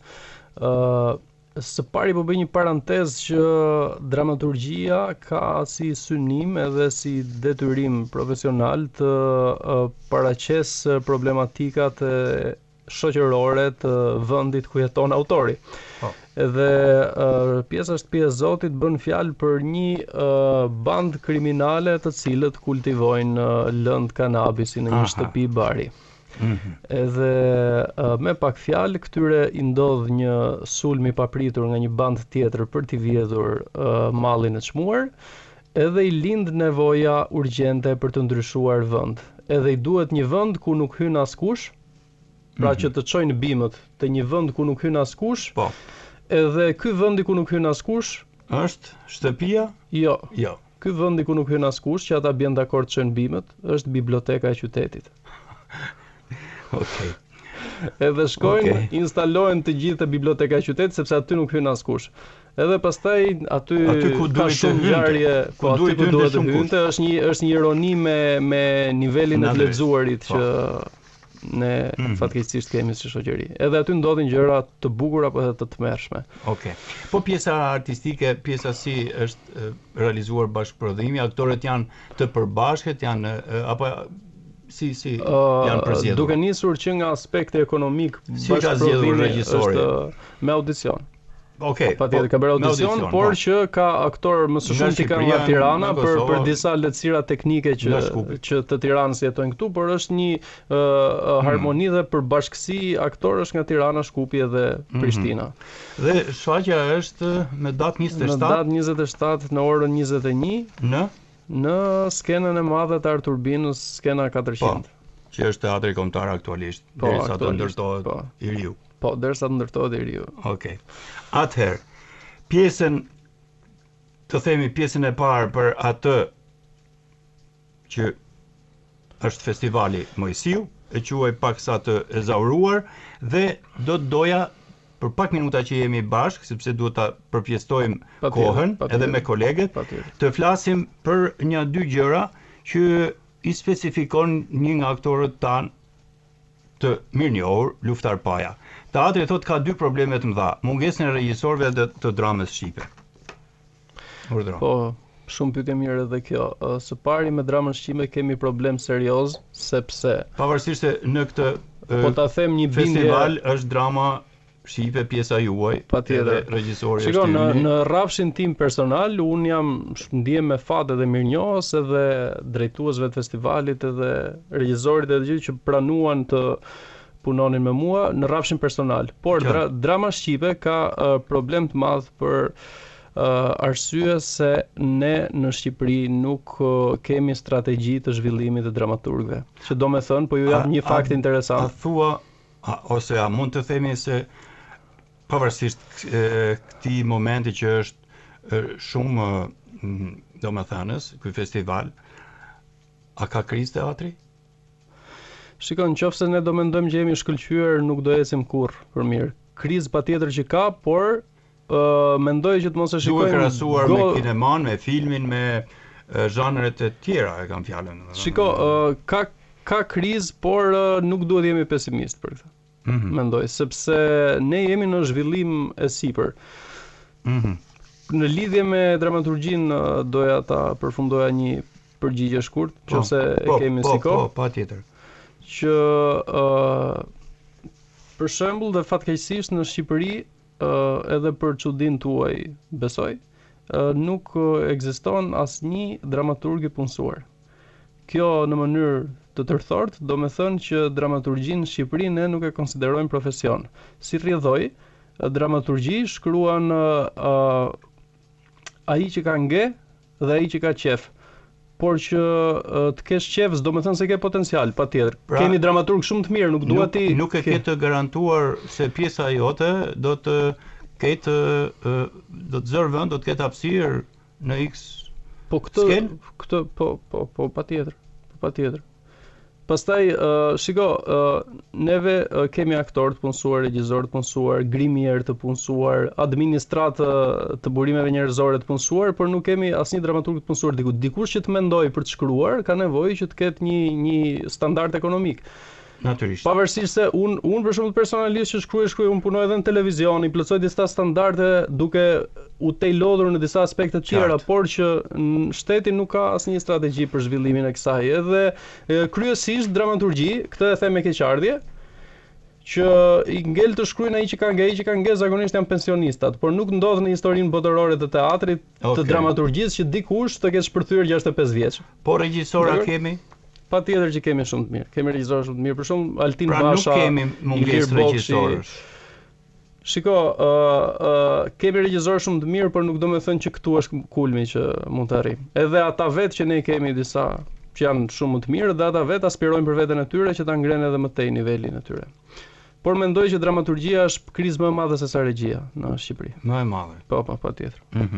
Së pari po bëj një parantezë që dramaturgjia ka si synim edhe si detyrim profesional të paraqes problematikat shoqërore të vendit ku jeton autori. Edhe pjesa Shtëpia e Zotit bën fjalë për një bandë kriminale të cilët kultivojnë lëndë kanabisi në një shtëpi bari. Edhe me pak fjalë këtyre i ndodh një sulm i papritur nga një band tjetër për t'i vjedhur mallin e çmuar, edhe i lind nevoja urgjente për të ndryshuar vend. Edhe i duhet një vend ku nuk hyn askush, pra që të çojnë bimët te një vend ku nuk hyn askush. Po. Edhe ky vendi ku nuk hyn askush është shtëpia? Jo. Jo. Ky vendi ku nuk hyn askush, që ata bien dakord të çojnë bimët, është biblioteka e qytetit. Okej. Edhe shkojnë, instalojnë të gjithë biblioteka e qytetit sepse aty nuk hyn askush. Edhe pastaj aty ka shumë ngjarje, ku duhet të hynte, është një ironi me nivelin e të lexuarit që ne fatkeqësisht kemi si shoqëri. Edhe aty ndodhin gjëra të bukura apo edhe të tmerrshme. Okej. Po pjesa artistike, pjesa si është realizuar bashkëprodhimi, aktorët janë të përbashkët, janë apo si janë përzgjedhur? Duke nisur që nga aspekti ekonomik, si ka zgjedhur regjisori? Me audicion. Okej. Patjetër ka bërë audicion, por që ka aktor më së shumti kanë nga Tirana për disa lehtësira teknike që të Tiranës jetojnë këtu, por është një harmoni dhe përbashkësi aktorësh nga Tirana, Shkupi dhe Prishtina. Dhe shfaqja është me datë 27? Në datë 27 në orën 21 në skenën e madhe të Arturbinës, skena 400. Që është teatri kombëtar aktualisht, derisa të ndërtohet i riu. Po, derisa të ndërtohet i riu. Okej. Atëherë, pjesën e parë për atë që është festivali Mojësiu, e quaj paksa të ezauruar, dhe do të doja për pak minuta që jemi bashkë, sepse duhet ta përpjestojmë kohën edhe me kolegët, të flasim për një dy gjëra që i specifikon një nga aktorët tanë të mirënjohur, Luftar Paja. Teatri thot ka dy probleme të mëdha, mungesën e regjisorëve dhe të dramës shqipe. Urdhëro. Po, shumë pyetje mirë edhe kjo. Së pari me dramën shqipe kemi problem serioz, sepse pavarësisht se në këtë po ta them një festival është drama shqipe pjesa juaj, patjetër regjisori është në rrafshin tim personal, un jam ndihem me fat edhe mirënjohës edhe drejtuesve të festivalit edhe regjisorit edhe gjithë që pranuan të punonin me mua në rrafshin personal. Por drama shqipe ka problem të madh për arsye se ne në Shqipëri nuk kemi strategji të zhvillimit të dramaturgëve. Që do me thënë, po ju jap një fakt interesant. A thua ose a mund të themi se pavarësisht këtij momenti që është shumë domethënës, ky festival, a ka krizë teatri? Shikon, nëse ne do mendojmë që jemi shkëlqyer, nuk do ecim kurrë për mirë. Krizë patjetër që ka, por mendoj që të mos e shikojmë duhet krahasuar me kineman, me filmin, me zhanret e tjera, e kam fjalën. Shiko, ka krizë, por nuk duhet jemi pesimist për këtë. mendoj, sepse ne jemi në zhvillim e sipër. Në lidhje me dramaturgjinë doja ta përfundoja një përgjigje shkurt, nëse e kemi si kohë. Po, patjetër. Që për shembull dhe fatkeqësisht në Shqipëri edhe për çudinë tuaj, besoj, nuk ekziston asnjë dramaturg i punësuar. Kjo në mënyrë të tërthort do me thënë që dramaturgjinë në Shqipëri ne nuk e konsiderojmë profesion. Si rrjedhoj, dramaturgji shkruan ai që ka nge dhe ai që ka qef. Por që të kesh qef, do me thënë se ke potencial, patjetër. Kemi dramaturg shumë të mirë, nuk dua ti. Nuk e ke të garantuar se pjesa jote do të ketë do të zërë vend, do të ketë hapësirë në X. Po këtë po patjetër. Pastaj shiko, neve kemi aktor të punësuar, regjisor të punësuar, grimier të punësuar, administratë të burimeve njerëzore të punësuar, por nuk kemi asnjë dramaturg të punësuar diku. Dikush që të mendoj për të shkruar ka nevojë që të ketë një standard ekonomik. Natyrisht. Pavarësisht se unë për shembull personalisht që shkruaj, unë punoj edhe në televizion, i plotësoj disa standarde duke u tejlodhur në disa aspekte të tjera, por që shteti nuk ka asnjë strategji për zhvillimin e kësaj. Edhe kryesisht dramaturgji, këtë e them me keqardhje, që i ngel të shkruajnë ai që ka nge zakonisht janë pensionistat, por nuk ndodh në historinë botërore të teatrit, të dramaturgjisë që dikush të ketë shpërthyer 65 vjeç. Po regjisora kemi? Patjetër që kemi shumë të mirë. Kemi regjisorë shumë të mirë, për shembull Altin Basha. Pra nuk kemi mungesë regjisorësh. Shiko, kemi regjisorë shumë të mirë, por nuk do me thënë që këtu është kulmi që mund të arrijmë. Edhe ata vetë që ne kemi disa që janë shumë më të mirë, dhe ata vetë aspirojnë për veten e tyre që ta ngrenë edhe më tej nivelin e tyre. Por mendoj që dramaturgjia është krizë më e madhe se sa regjia në Shqipëri. Më e madhe. Po, patjetër.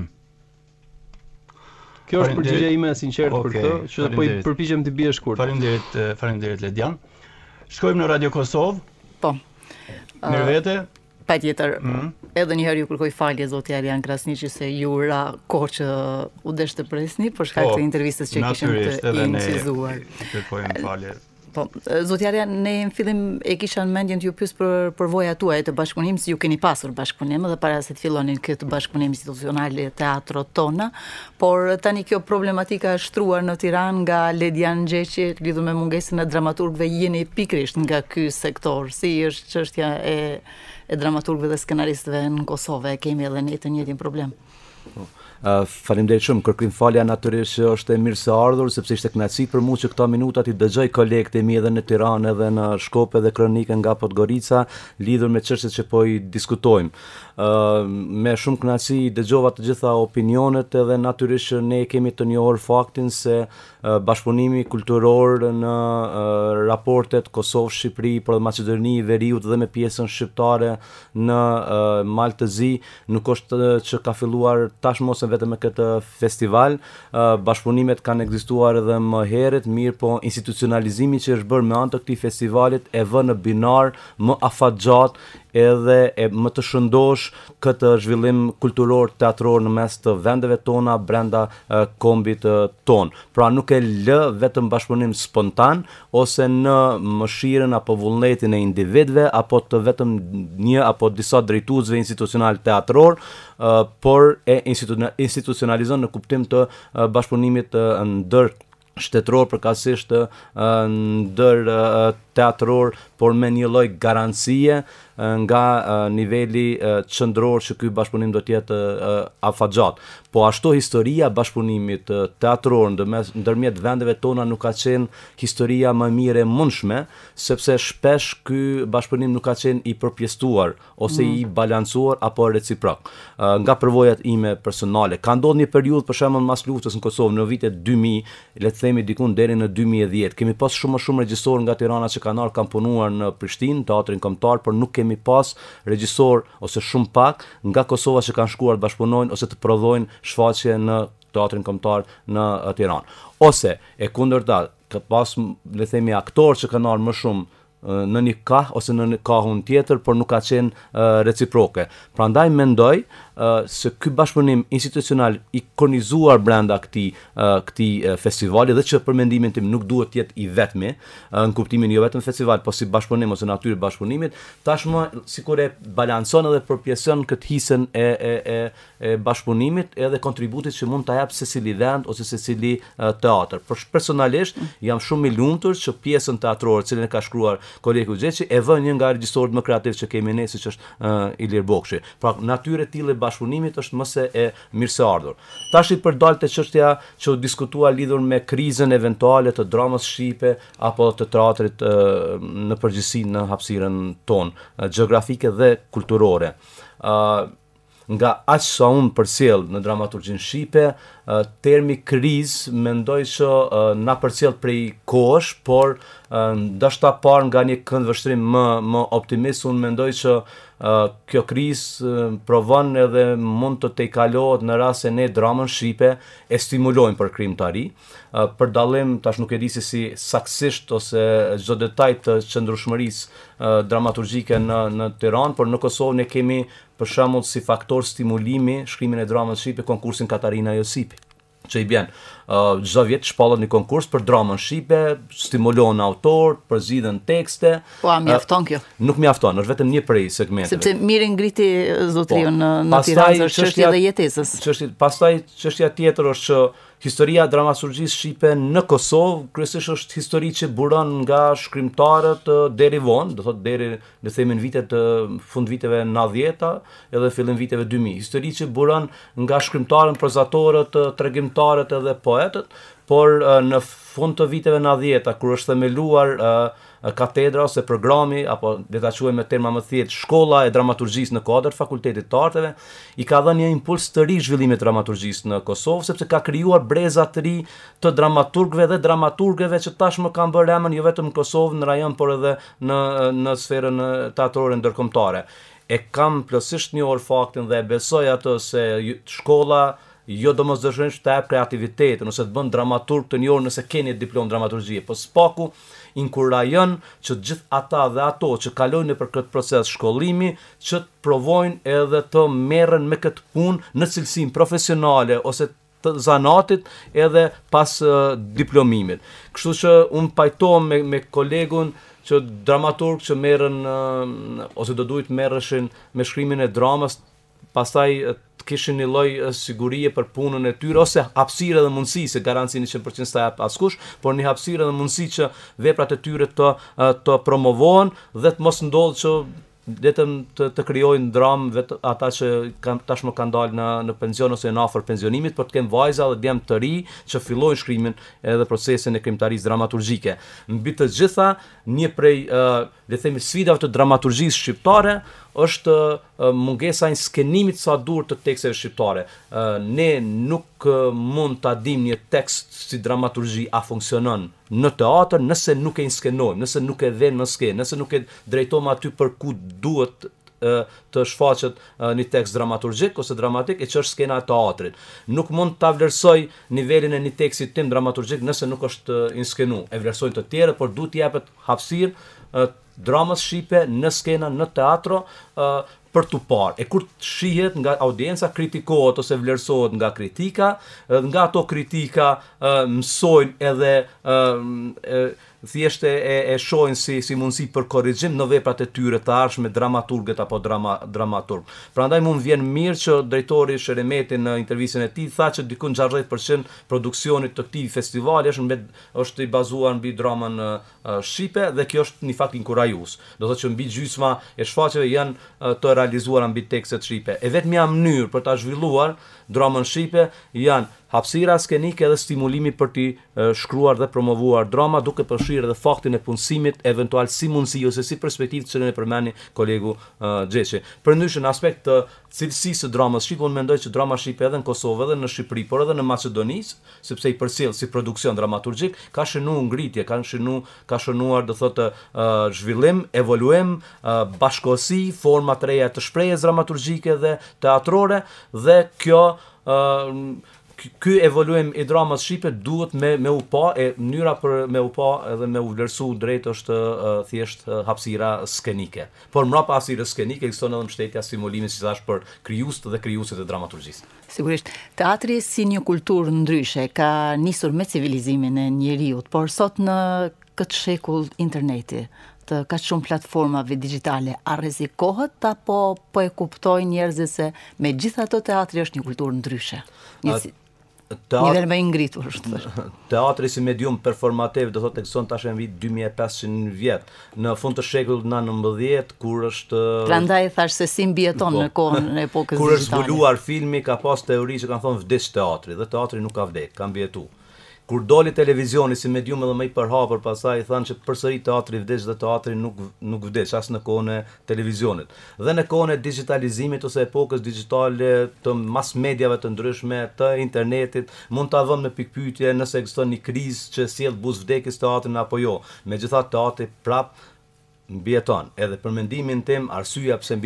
Kjo është përgjigja ime e sinqertë për këtë, që po i përpiqem të bie shkurt. Faleminderit Ledian. Shkojmë në Radio Kosovë. Po. Mirëvete. Patjetër. Edhe një herë ju kërkoj falje zoti Arjan Krasniqi se ju ra kohë që u desh të presni për shkak të intervistës që kishim të incizuar. Kërkojmë falje. Po, zoti Arjan, ne në fillim e kisha në mendjen të ju pyes për vojat tuaja të bashkëpunimit, si ju keni pasur bashkëpunim edhe para se të fillonin këtë bashkëpunim institucional e teatrot tona, por tani kjo problematika është shtruar në Tiranë nga Ledian Gjeqi lidhur me mungesën e dramaturgëve, jeni pikërisht nga ky sektor. Si është çështja e dramaturgëve dhe skenaristëve në Kosovë? Kemi edhe ne të njëjtin problem. Faleminderit shumë, kërkojm falje natyrisht që është e mirë se ardhur, sepse ishte kënaqësi për mua që këto minuta ti dëgjoj kolegët e mi edhe në Tiranë edhe në Shkopje dhe kronike nga Podgorica lidhur me çështjet që po i diskutojmë. Me shumë kënaqësi dëgjova të gjitha opinionet edhe natyrisht që ne kemi të njohur faktin se bashkëpunimi kulturor në raportet Kosovë-Shqipëri, por edhe Maqedoni, Veriut dhe me pjesën shqiptare në Maltëzi nuk është që ka filluar tashmë ose vetëm me këtë festival. Bashkëpunimet kanë ekzistuar edhe më herët, mirë po institucionalizimi që është bërë me anë të këtij festivalit e vë në binar më afatgjat edhe e më të shëndosh këtë zhvillim kulturor teatror në mes të vendeve tona brenda kombit ton. Pra nuk e lë vetëm bashkëpunim spontan ose në mëshirën apo vullnetin e individëve apo të vetëm një apo disa drejtuesve institucional teatror, por e institucionalizon në kuptim të bashkëpunimit ndër shtetëror, përkatësisht ndër teatror, por me një lloj garancie nga niveli qendror që ky bashkëpunim do të jetë afatgjat. Po ashtu historia e bashkëpunimit teatror ndërmjet vendeve tona nuk ka qenë historia më mirë e mundshme, sepse shpesh ky bashkëpunim nuk ka qenë i përpjestuar ose i balancuar apo reciprok. Nga përvojat ime personale, ka ndodhur një periudhë për shembull mas luftës në Kosovë në vitet 2000, le të themi diku deri në 2010, kemi pas shumë regjisorë nga Tirana që kanë punuar në Prishtinë, teatrin kombëtar, por nuk kemi pas regjisor ose shumë pak nga Kosova që kanë shkuar të bashkëpunojnë ose të prodhojnë shfaqje në teatrin kombëtar në Tiranë. Ose e kundërta, ka pas le të themi aktorë që kanë ardhur më shumë në një kah ose në një kahun tjetër, por nuk ka qenë reciproke. Prandaj mendoj se ky bashkëpunim institucional i kornizuar brenda këtij festivali dhe që për mendimin tim nuk duhet të jetë i vetmi, në kuptimin jo vetëm festival, po si bashkëpunim ose natyrë bashkëpunimit, tashmë sikur e balancon edhe përpjeson këtë hisën e bashkëpunimit edhe kontributit që mund ta jap secili vend ose secili teatr. Personalisht jam shumë i lumtur që pjesën teatrore, cilën e ka shkruar kolegu Xheçi, e vën një nga regjisorët më kreativ që kemi ne, siç është Ilir Bokshi. Pra natyrë e tillë e bashkëpunimit është më se e mirëseardhur. Tash i përdal te çështja që u diskutua lidhur me krizën eventuale të dramës shqipe apo të teatrit në përgjithësi në hapësirën tonë gjeografike dhe kulturore. Nga aq sa unë përcjell në dramaturgjinë shqipe, termi kriz mendoj që na përcjell prej kohësh, por ndoshta par nga një këndvështrim më optimist, unë mendoj që kjo krizë provon edhe mund të tejkalohet në rast se ne dramën shqipe e stimulojmë për krijimtari. Për dallim, tash nuk e di si saktësisht ose çdo detaj të qëndrueshmërisë dramaturgjike në Tiranë, por në Kosovë ne kemi për shembull si faktor stimulimi shkrimin e dramës shqipe konkursin Katarina Josipi, që i bjen çdo vit shpallet një konkurs për dramën shqipe, stimulohen autor, përzidhen tekste. Po a mjafton kjo? Nuk mjafton, është vetëm një prej segmenteve. Sepse mirë ngriti zotriun në Tiranë, është çështja e jetesës. Pastaj çështja tjetër është që historia e dramaturgjisë shqipe në Kosovë kryesisht është histori që buron nga shkrimtarët deri vonë, do thotë deri le të themi në vitet fund viteve 90-ta edhe fillim viteve 2000. Histori që buron nga shkrimtarët, prozatorët, tregimtarët edhe poetët, por në fund të viteve 90-ta kur është themeluar katedra ose programi, apo le ta quajmë me terma më thjeshtë, shkolla e dramaturgjisë në kuadër fakultetit të arteve, i ka dhënë një impuls të ri zhvillimit të dramaturgjisë në Kosovë, sepse ka krijuar breza të ri të dramaturgëve dhe dramaturgëve që tashmë kanë bërë emën jo vetëm në Kosovë, në rajon, por edhe në sferën teatrore ndërkombëtare. E kam plotësisht njohur faktin dhe besoj atë se shkolla jo domosdoshmërisht të jap kreativitetin ose të bën dramaturg të njohur nëse keni diplom dramaturgjie, po spaku inkurajon që gjithë ata dhe ato që kalojnë nëpër këtë proces shkollimi që të provojnë edhe të merren me këtë punë në cilësinë profesionale ose të zanatit edhe pas diplomimit. Kështu që unë pajtohem me kolegun që dramaturg që merren ose do duhet merreshin me shkrimin e dramës, pastaj të kishin një lloj sigurie për punën e tyre ose hapësirë dhe mundësi, se garancinë 100% s'ta jap askush, por një hapësirë dhe mundësi që veprat e tyre të promovohen dhe të mos ndodhë që vetëm të krijojnë dramë vetë ata që tashmë kanë dalë në pension ose në afër pensionimit, por të kenë vajza dhe djem të ri që fillojnë shkrimin edhe procesin e krijimtarisë dramaturgjike. Mbi të gjitha, një prej le të themi sfidave të dramaturgjisë shqiptare është mungesa e skenimit sa dur të teksteve shqiptare. Ne nuk mund ta dimë një tekst si dramaturgji a funksionon në teatr nëse nuk e skenojmë, nëse nuk e vënë në skenë, nëse nuk e drejtojmë aty për ku duhet të shfaqet një tekst dramaturgjik ose dramatik, e që është skena e teatrit. Nuk mund ta vlerësoj nivelin e një teksti tim dramaturgjik nëse nuk është inskenuar. E vlerësojnë të tjerë, por duhet t'i jepet hapësirë dramës shqipe në skena, në teatro, për të parë. E kur shihet nga audienca, kritikohet ose vlerësohet nga kritika, nga ato kritika mësojnë edhe thjesht e shohin si mundësi për korrigjim në veprat e tyre të ardhshme dramaturgët apo dramaturg. Prandaj mund vjen mirë që drejtori Sheremeti në intervistën e tij tha që diku 60% produksionit të këtij festivali është i bazuar mbi dramën shqipe dhe kjo është një fakt inkurajues. Do thotë që mbi gjysma e shfaqjeve janë të realizuara mbi tekstet shqipe. E vetmja mënyrë për ta zhvilluar dramën shqipe janë hapësira skenike dhe stimulimi për t'i shkruar dhe promovuar drama, duke përfshirë edhe faktin e punësimit, eventual si mundësi ose si perspektivë që ne përmeni kolegu Xheçi. Përndryshe në aspekt të cilësisë së dramës shqipe, unë mendoj që drama shqipe edhe në Kosovë, edhe në Shqipëri, por edhe në Maqedoni, sepse i përcjell si produksion dramaturgjik, ka shënuar ngritje, ka shënuar do thotë zhvillim, evoluim, bashkëkohësi, forma të reja të shprehjes dramaturgjike dhe teatrore, dhe kjo ky evoluim i dramës shqipe duhet me u pa, e mënyra për me u pa edhe me u vlerësu drejt është thjesht hapësira skenike. Por mbrapa hapësirës skenike ekziston edhe mbështetja stimulimit, si thash, për krijuesit dhe krijuesit e dramaturgjisë. Sigurisht, teatri si një kulturë ndryshe ka nisur me civilizimin e njeriut, por sot në këtë shekull interneti, të ka shumë platformave digitale, a rrezikohet apo po e kuptojnë njerëzit se me gjitha të teatri është një kulturë ndryshe? Nivel më i ngritur, teatri si medium performativ do thotë ekziston tash në vit 2500 vjet. Në fund të shekullit 19 kur është prandaj thash se si mbijeton në kohën e epokës kur digjitale. Është zbuluar filmi, ka pas teori që kanë thonë vdes teatri, dhe teatri nuk ka vdek, ka mbijetu. Kur doli televizioni si medium edhe më i përhapur, pastaj thanë që përsëri teatri vdes dhe teatri nuk vdes as në kohën e televizionit. Dhe në kohën e digitalizimit ose epokës digjitale të mass mediave të ndryshme, të internetit, mund ta vëmë në pikpyetje nëse ekziston një krizë që sjell buzëvdekjes teatrin apo jo. Megjithatë teatri prap mbijeton. Edhe për mendimin tim, arsyeja pse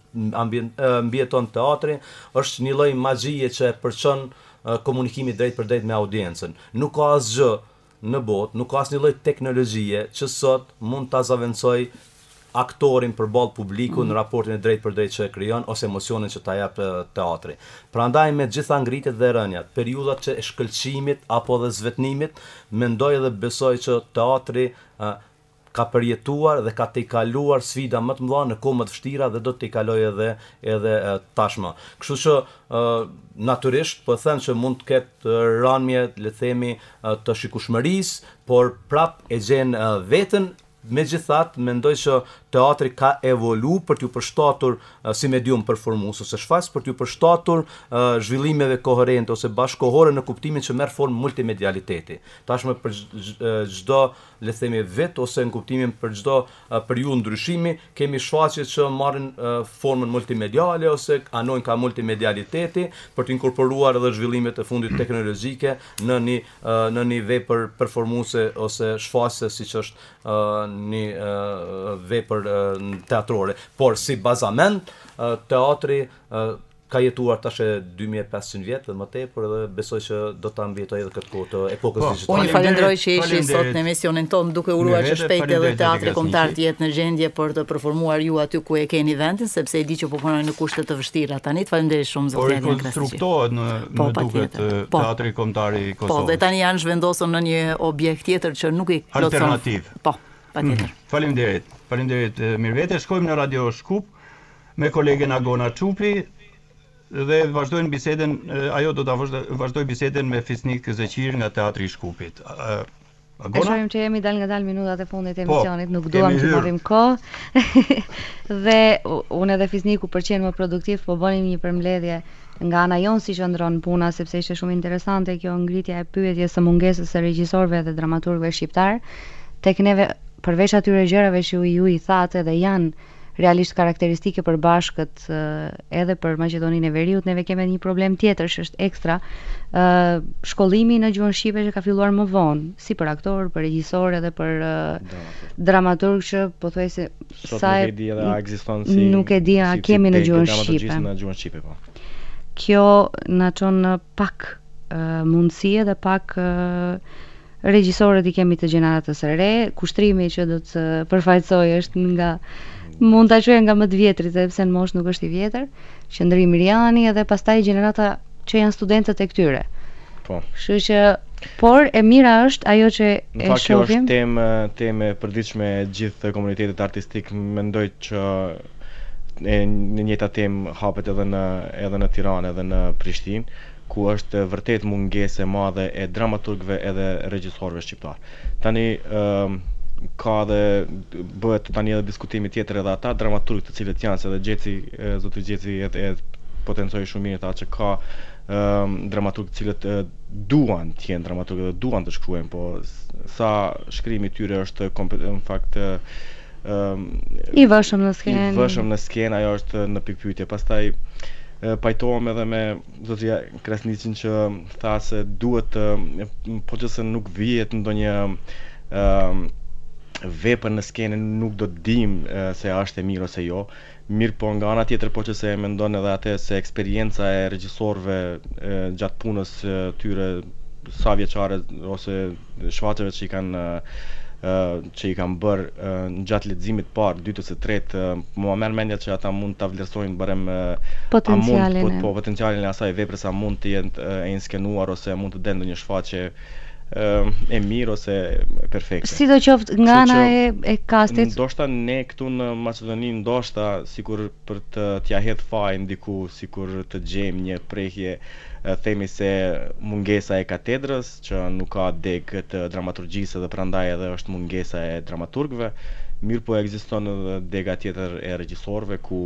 mbijeton teatri është një lloj magjie që e përçon komunikimi drejt për drejt me audiencën. Nuk ka asgjë në botë, nuk ka asnjë lloj teknologjie që sot mund ta zaventsoj aktorin përballë publiku në raportin e drejt për drejt që e krijon ose emocionin që ta jap teatri. Prandaj me gjitha ngritjet dhe rënjat, periudhat e shkëlqimit apo dhe zvetnimit, mendoj dhe besoj që teatri ka përjetuar dhe ka t'i kaluar sfida më të mëdha në kohë më të vështira dhe do t'i kalojë edhe tashmë. Kështu që natyrisht po them që mund të ketë rënje, le të themi, të shikueshmërisë, por prap e gjen veten. Megjithatë, mendoj që teatri ka evolu për t'ju përshtatur si medium performues ose shfaqës, për t'ju përshtatur zhvillimeve koherente ose bashkohore në kuptimin që merr formë multimedialiteti. Tashmë për çdo, le të themi, vet ose në kuptimin për çdo periudhë ndryshimi, kemi shfaqje që marrin formën multimediale ose anojnë ka multimedialiteti për të inkorporuar edhe zhvillimet e fundit teknologjike në një vepër performuese ose shfaqëse siç është një vepër teatrore, por si bazament teatri ka jetuar tash 2500 vjet dhe më tepër dhe besoj që do ta mbijetojë edhe këtë kohë të epokës digjitale. Unë falenderoj që ishi sot në emisionin tonë, duke uruar që shpejt edhe teatri kombëtar të jetë në gjendje për të performuar ju aty ku e keni vendin, sepse e di që po punoni në kushte të vështira tani. Falenderoj shumë zotëria Krasniqi. Por konstruktohet në duket teatri kombëtar i Kosovës. Po, dhe tani janë zhvendosur në një objekt tjetër që nuk i plotson. Alternativ. Po, patjetër. Faleminderit. Faleminderit Mirvete. Shkojmë në Radio Shkup me kolegen Agona Çupi. Dhe vazhdojnë biseden, ajo do ta vazhdoj biseden me Fisnik Zeqir nga Teatri i Shkupit. E shohim që jemi dal nga dal minutat e fundit të emisionit, nuk duam të marrim kohë. Dhe unë edhe Fisniku për qenë më produktiv, po bënim një përmbledhje nga ana jonë si qëndron puna, sepse ishte shumë interesante kjo ngritja e pyetjes së mungesës së regjisorëve dhe dramaturgëve shqiptar. Tek neve, përveç atyre gjërave që ju i thatë dhe janë realisht karakteristike për bashkët edhe për Maqedoninë e Veriut, neve kemi një problem tjetër që është ekstra, shkollimi në gjuhën shqipe që ka filluar më vonë, si për aktor, për regjisor edhe për dramaturg që pothuajse sa nuk e di a kemi në gjuhën shqipe. Kjo na çon pak mundësi dhe pak regjisorët i kemi të gjeneratës së re, kushtrimi që do të përfaqësoj është nga mund ta quaj nga më të vjetrit, sepse në moshë nuk është i vjetër, Qëndrim Miriani edhe pastaj gjenerata që janë studentët e këtyre. Po. Kështu që por e mira është ajo që e shohim. Kjo është temë e përditshme gjithë komunitetit artistik, mendoj që në njëjta temë hapet edhe në Tiranë edhe në Prishtinë, ku është vërtet mungesë e madhe e dramaturgëve edhe regjisorëve shqiptar. Tani ka dhe bëhet tani edhe diskutimi tjetër edhe ata dramaturg të cilët janë, se edhe zoti Gjeci e potencoi shumë mirë ta që ka dramaturg të cilët duan të jenë dramaturg dhe duan të shkruajnë, po sa shkrimi i tyre është në fakt i vëshëm në skenë. I vëshëm në skenë, ajo është në pikpyetje. Pastaj pajtohem edhe me zotria Krasniqin që tha se duhet po që se nuk vihet ndonjë vepër në skenë, nuk do të dim se është e mirë ose jo. Mirë po nga ana tjetër po që se mendon edhe atë se eksperienca e regjisorëve gjatë punës tyre sa vjeçare ose shfaqjeve që i kanë bërë gjatë leximit parë, dytë ose tretë, më merr mendja që ata mund ta vlerësojnë barem potencialin e asaj vepre sa mund të jetë e inskenuar ose mund të den ndonjë shfaqje e mirë ose perfekte. Sidoqoftë nga ana e kastit. Ndoshta ne këtu në Maqedoni ndoshta sikur për t'ja hedh fajin diku, sikur të gjejmë një prehje, themi se mungesa e katedrës që nuk ka deg të dramaturgjisë dhe prandaj edhe është mungesa e dramaturgëve, mirë po ekziston edhe dega tjetër e regjisorëve ku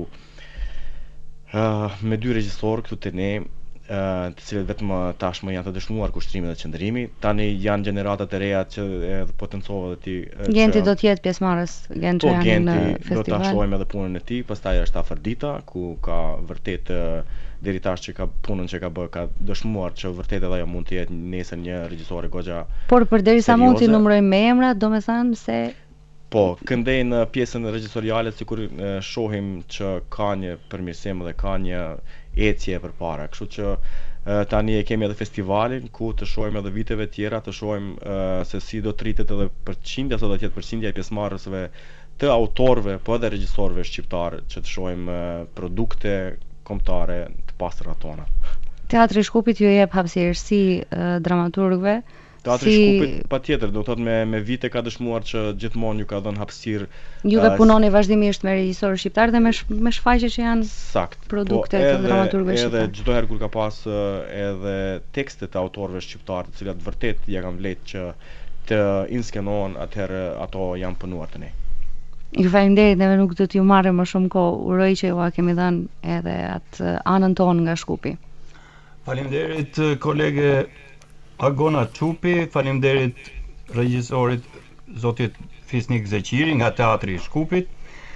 me 2 regjisorë këtu te ne të cilët vetëm tashmë janë të dëshmuar kushtrimi dhe qëndrimi. Tani janë gjeneratat e reja që edhe potencova dhe ti Genti do të jetë pjesëmarrës në festival. Do ta shohim edhe punën e tij, pastaj është Afërdita ku ka vërtet deri tash që ka punën që ka bërë, ka dëshmuar që vërtet edhe ajo mund të jetë nesër një regjisore goxha. Por përderisa mund t'i numërojmë me emra, domethënë se po, këndej në pjesën regjisoriale sikur shohim që ka një përmirësim dhe ka një ecje përpara. Kështu që tani e kemi edhe festivalin ku të shohim edhe viteve tjera, të shohim se si do të rritet edhe përqindja, sa do të jetë përqindja e pjesëmarrësve të autorëve, po edhe regjisorëve shqiptarë, që të shohim produkte kombëtare të pastëra tona. Teatri i Shkupit ju jep hapësirë si dramaturgëve. Teatri i Shkupit patjetër, do të thotë me vite ka dëshmuar që gjithmonë ju ka dhënë hapësirë. Juve punoni vazhdimisht me regjisorë shqiptar dhe me shfaqje që janë produkte të dramaturgëve shqiptar. Edhe çdo herë kur ka pas edhe tekste të autorëve shqiptar, të cilat vërtet ja kanë vlet që të inskenohen, atëherë ato janë punuar të ne. Ju faleminderit, neve nuk do t'ju marrë më shumë kohë. Uroj që ju kemi dhënë edhe atë anën tonë nga Shkupi. Faleminderit kolege Agona Çupi, faleminderit regjisorit zotit Fisnik Zeqiri nga Teatri i Shkupit.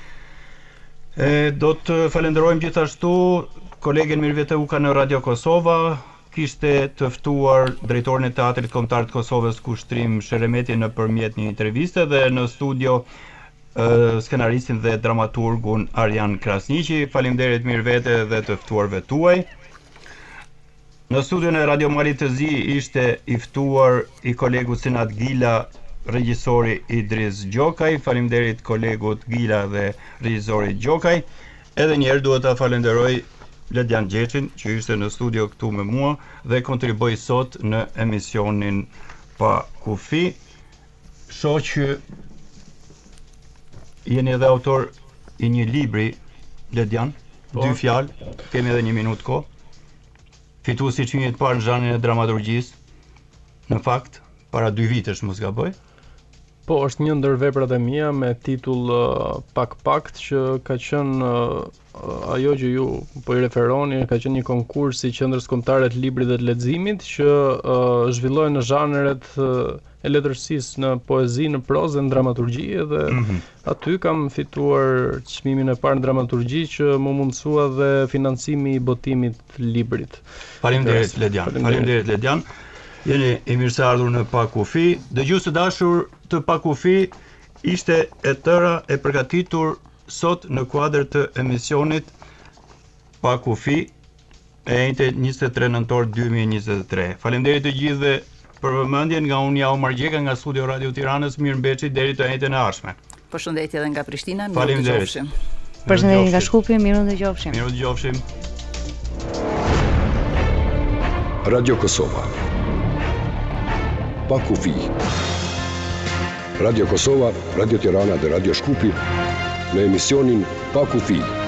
Do të falenderojmë gjithashtu kolegen Mirvete Uka në Radio Kosova, kishte të ftuar drejtorin e Teatrit Kombëtar të Kosovës Kushtrim Sheremeti nëpërmjet një interviste dhe në studio skenaristin dhe dramaturgun Arjan Krasniqi. Faleminderit Mirvete dhe të ftuarve tuaj. Në studion e Radio Malit të Zi ishte i ftuar i kolegu Senat Gila, regjisori Idris Gjokaj. Faleminderit kolegut Gila dhe regjisori Gjokaj. Edhe njerë duhet ta falenderoj Ledian Gjeçin që ishte në studio këtu me mua dhe kontriboi sot në emisionin Pa Kufi. Shoh që jeni edhe autor i një libri, Ledian, 2 fjalë, kemi edhe 1 minutë kohë. Fituesi i çmimit të parë në zhanrin e dramaturgjisë, në fakt, para 2 vitesh mos gaboj. Po, është një ndër veprat e mia me titull Pakt që ka qenë ajo që ju po i referoni, ka qenë një konkurs i Qendrës Kombëtare të Librit dhe të Leximit që zhvillohej në zhanret e letërsisë, në poezi, në prozë, në dramaturgji dhe aty kam fituar çmimin e parë në dramaturgji që më mundsua dhe financimi i botimit të librit. Faleminderit Ledian. Faleminderit Ledian. Jeni i mirëseardhur në Pa Kufi. Dëgjues të dashur të Pa Kufi, ishte e tëra e përgatitur sot në kuadër të emisionit Pa Kufi e njëjtë 23 nëntor 2023. Faleminderit të gjithëve për vëmendjen nga unë Omar Gjeka nga Studio Radio Tiranës. Mirëmbëçi deri të njëjtën e ardhshme. Përshëndetje edhe nga Prishtina. Mirë dëgjofshim. Përshëndetje nga Shkupi, mirë dëgjofshim. Mirë dëgjofshim. Radio Kosova. Pa Kufi. Radio Kosova, Radio Tirana dhe Radio Shkupi në emisionin Pa Kufi.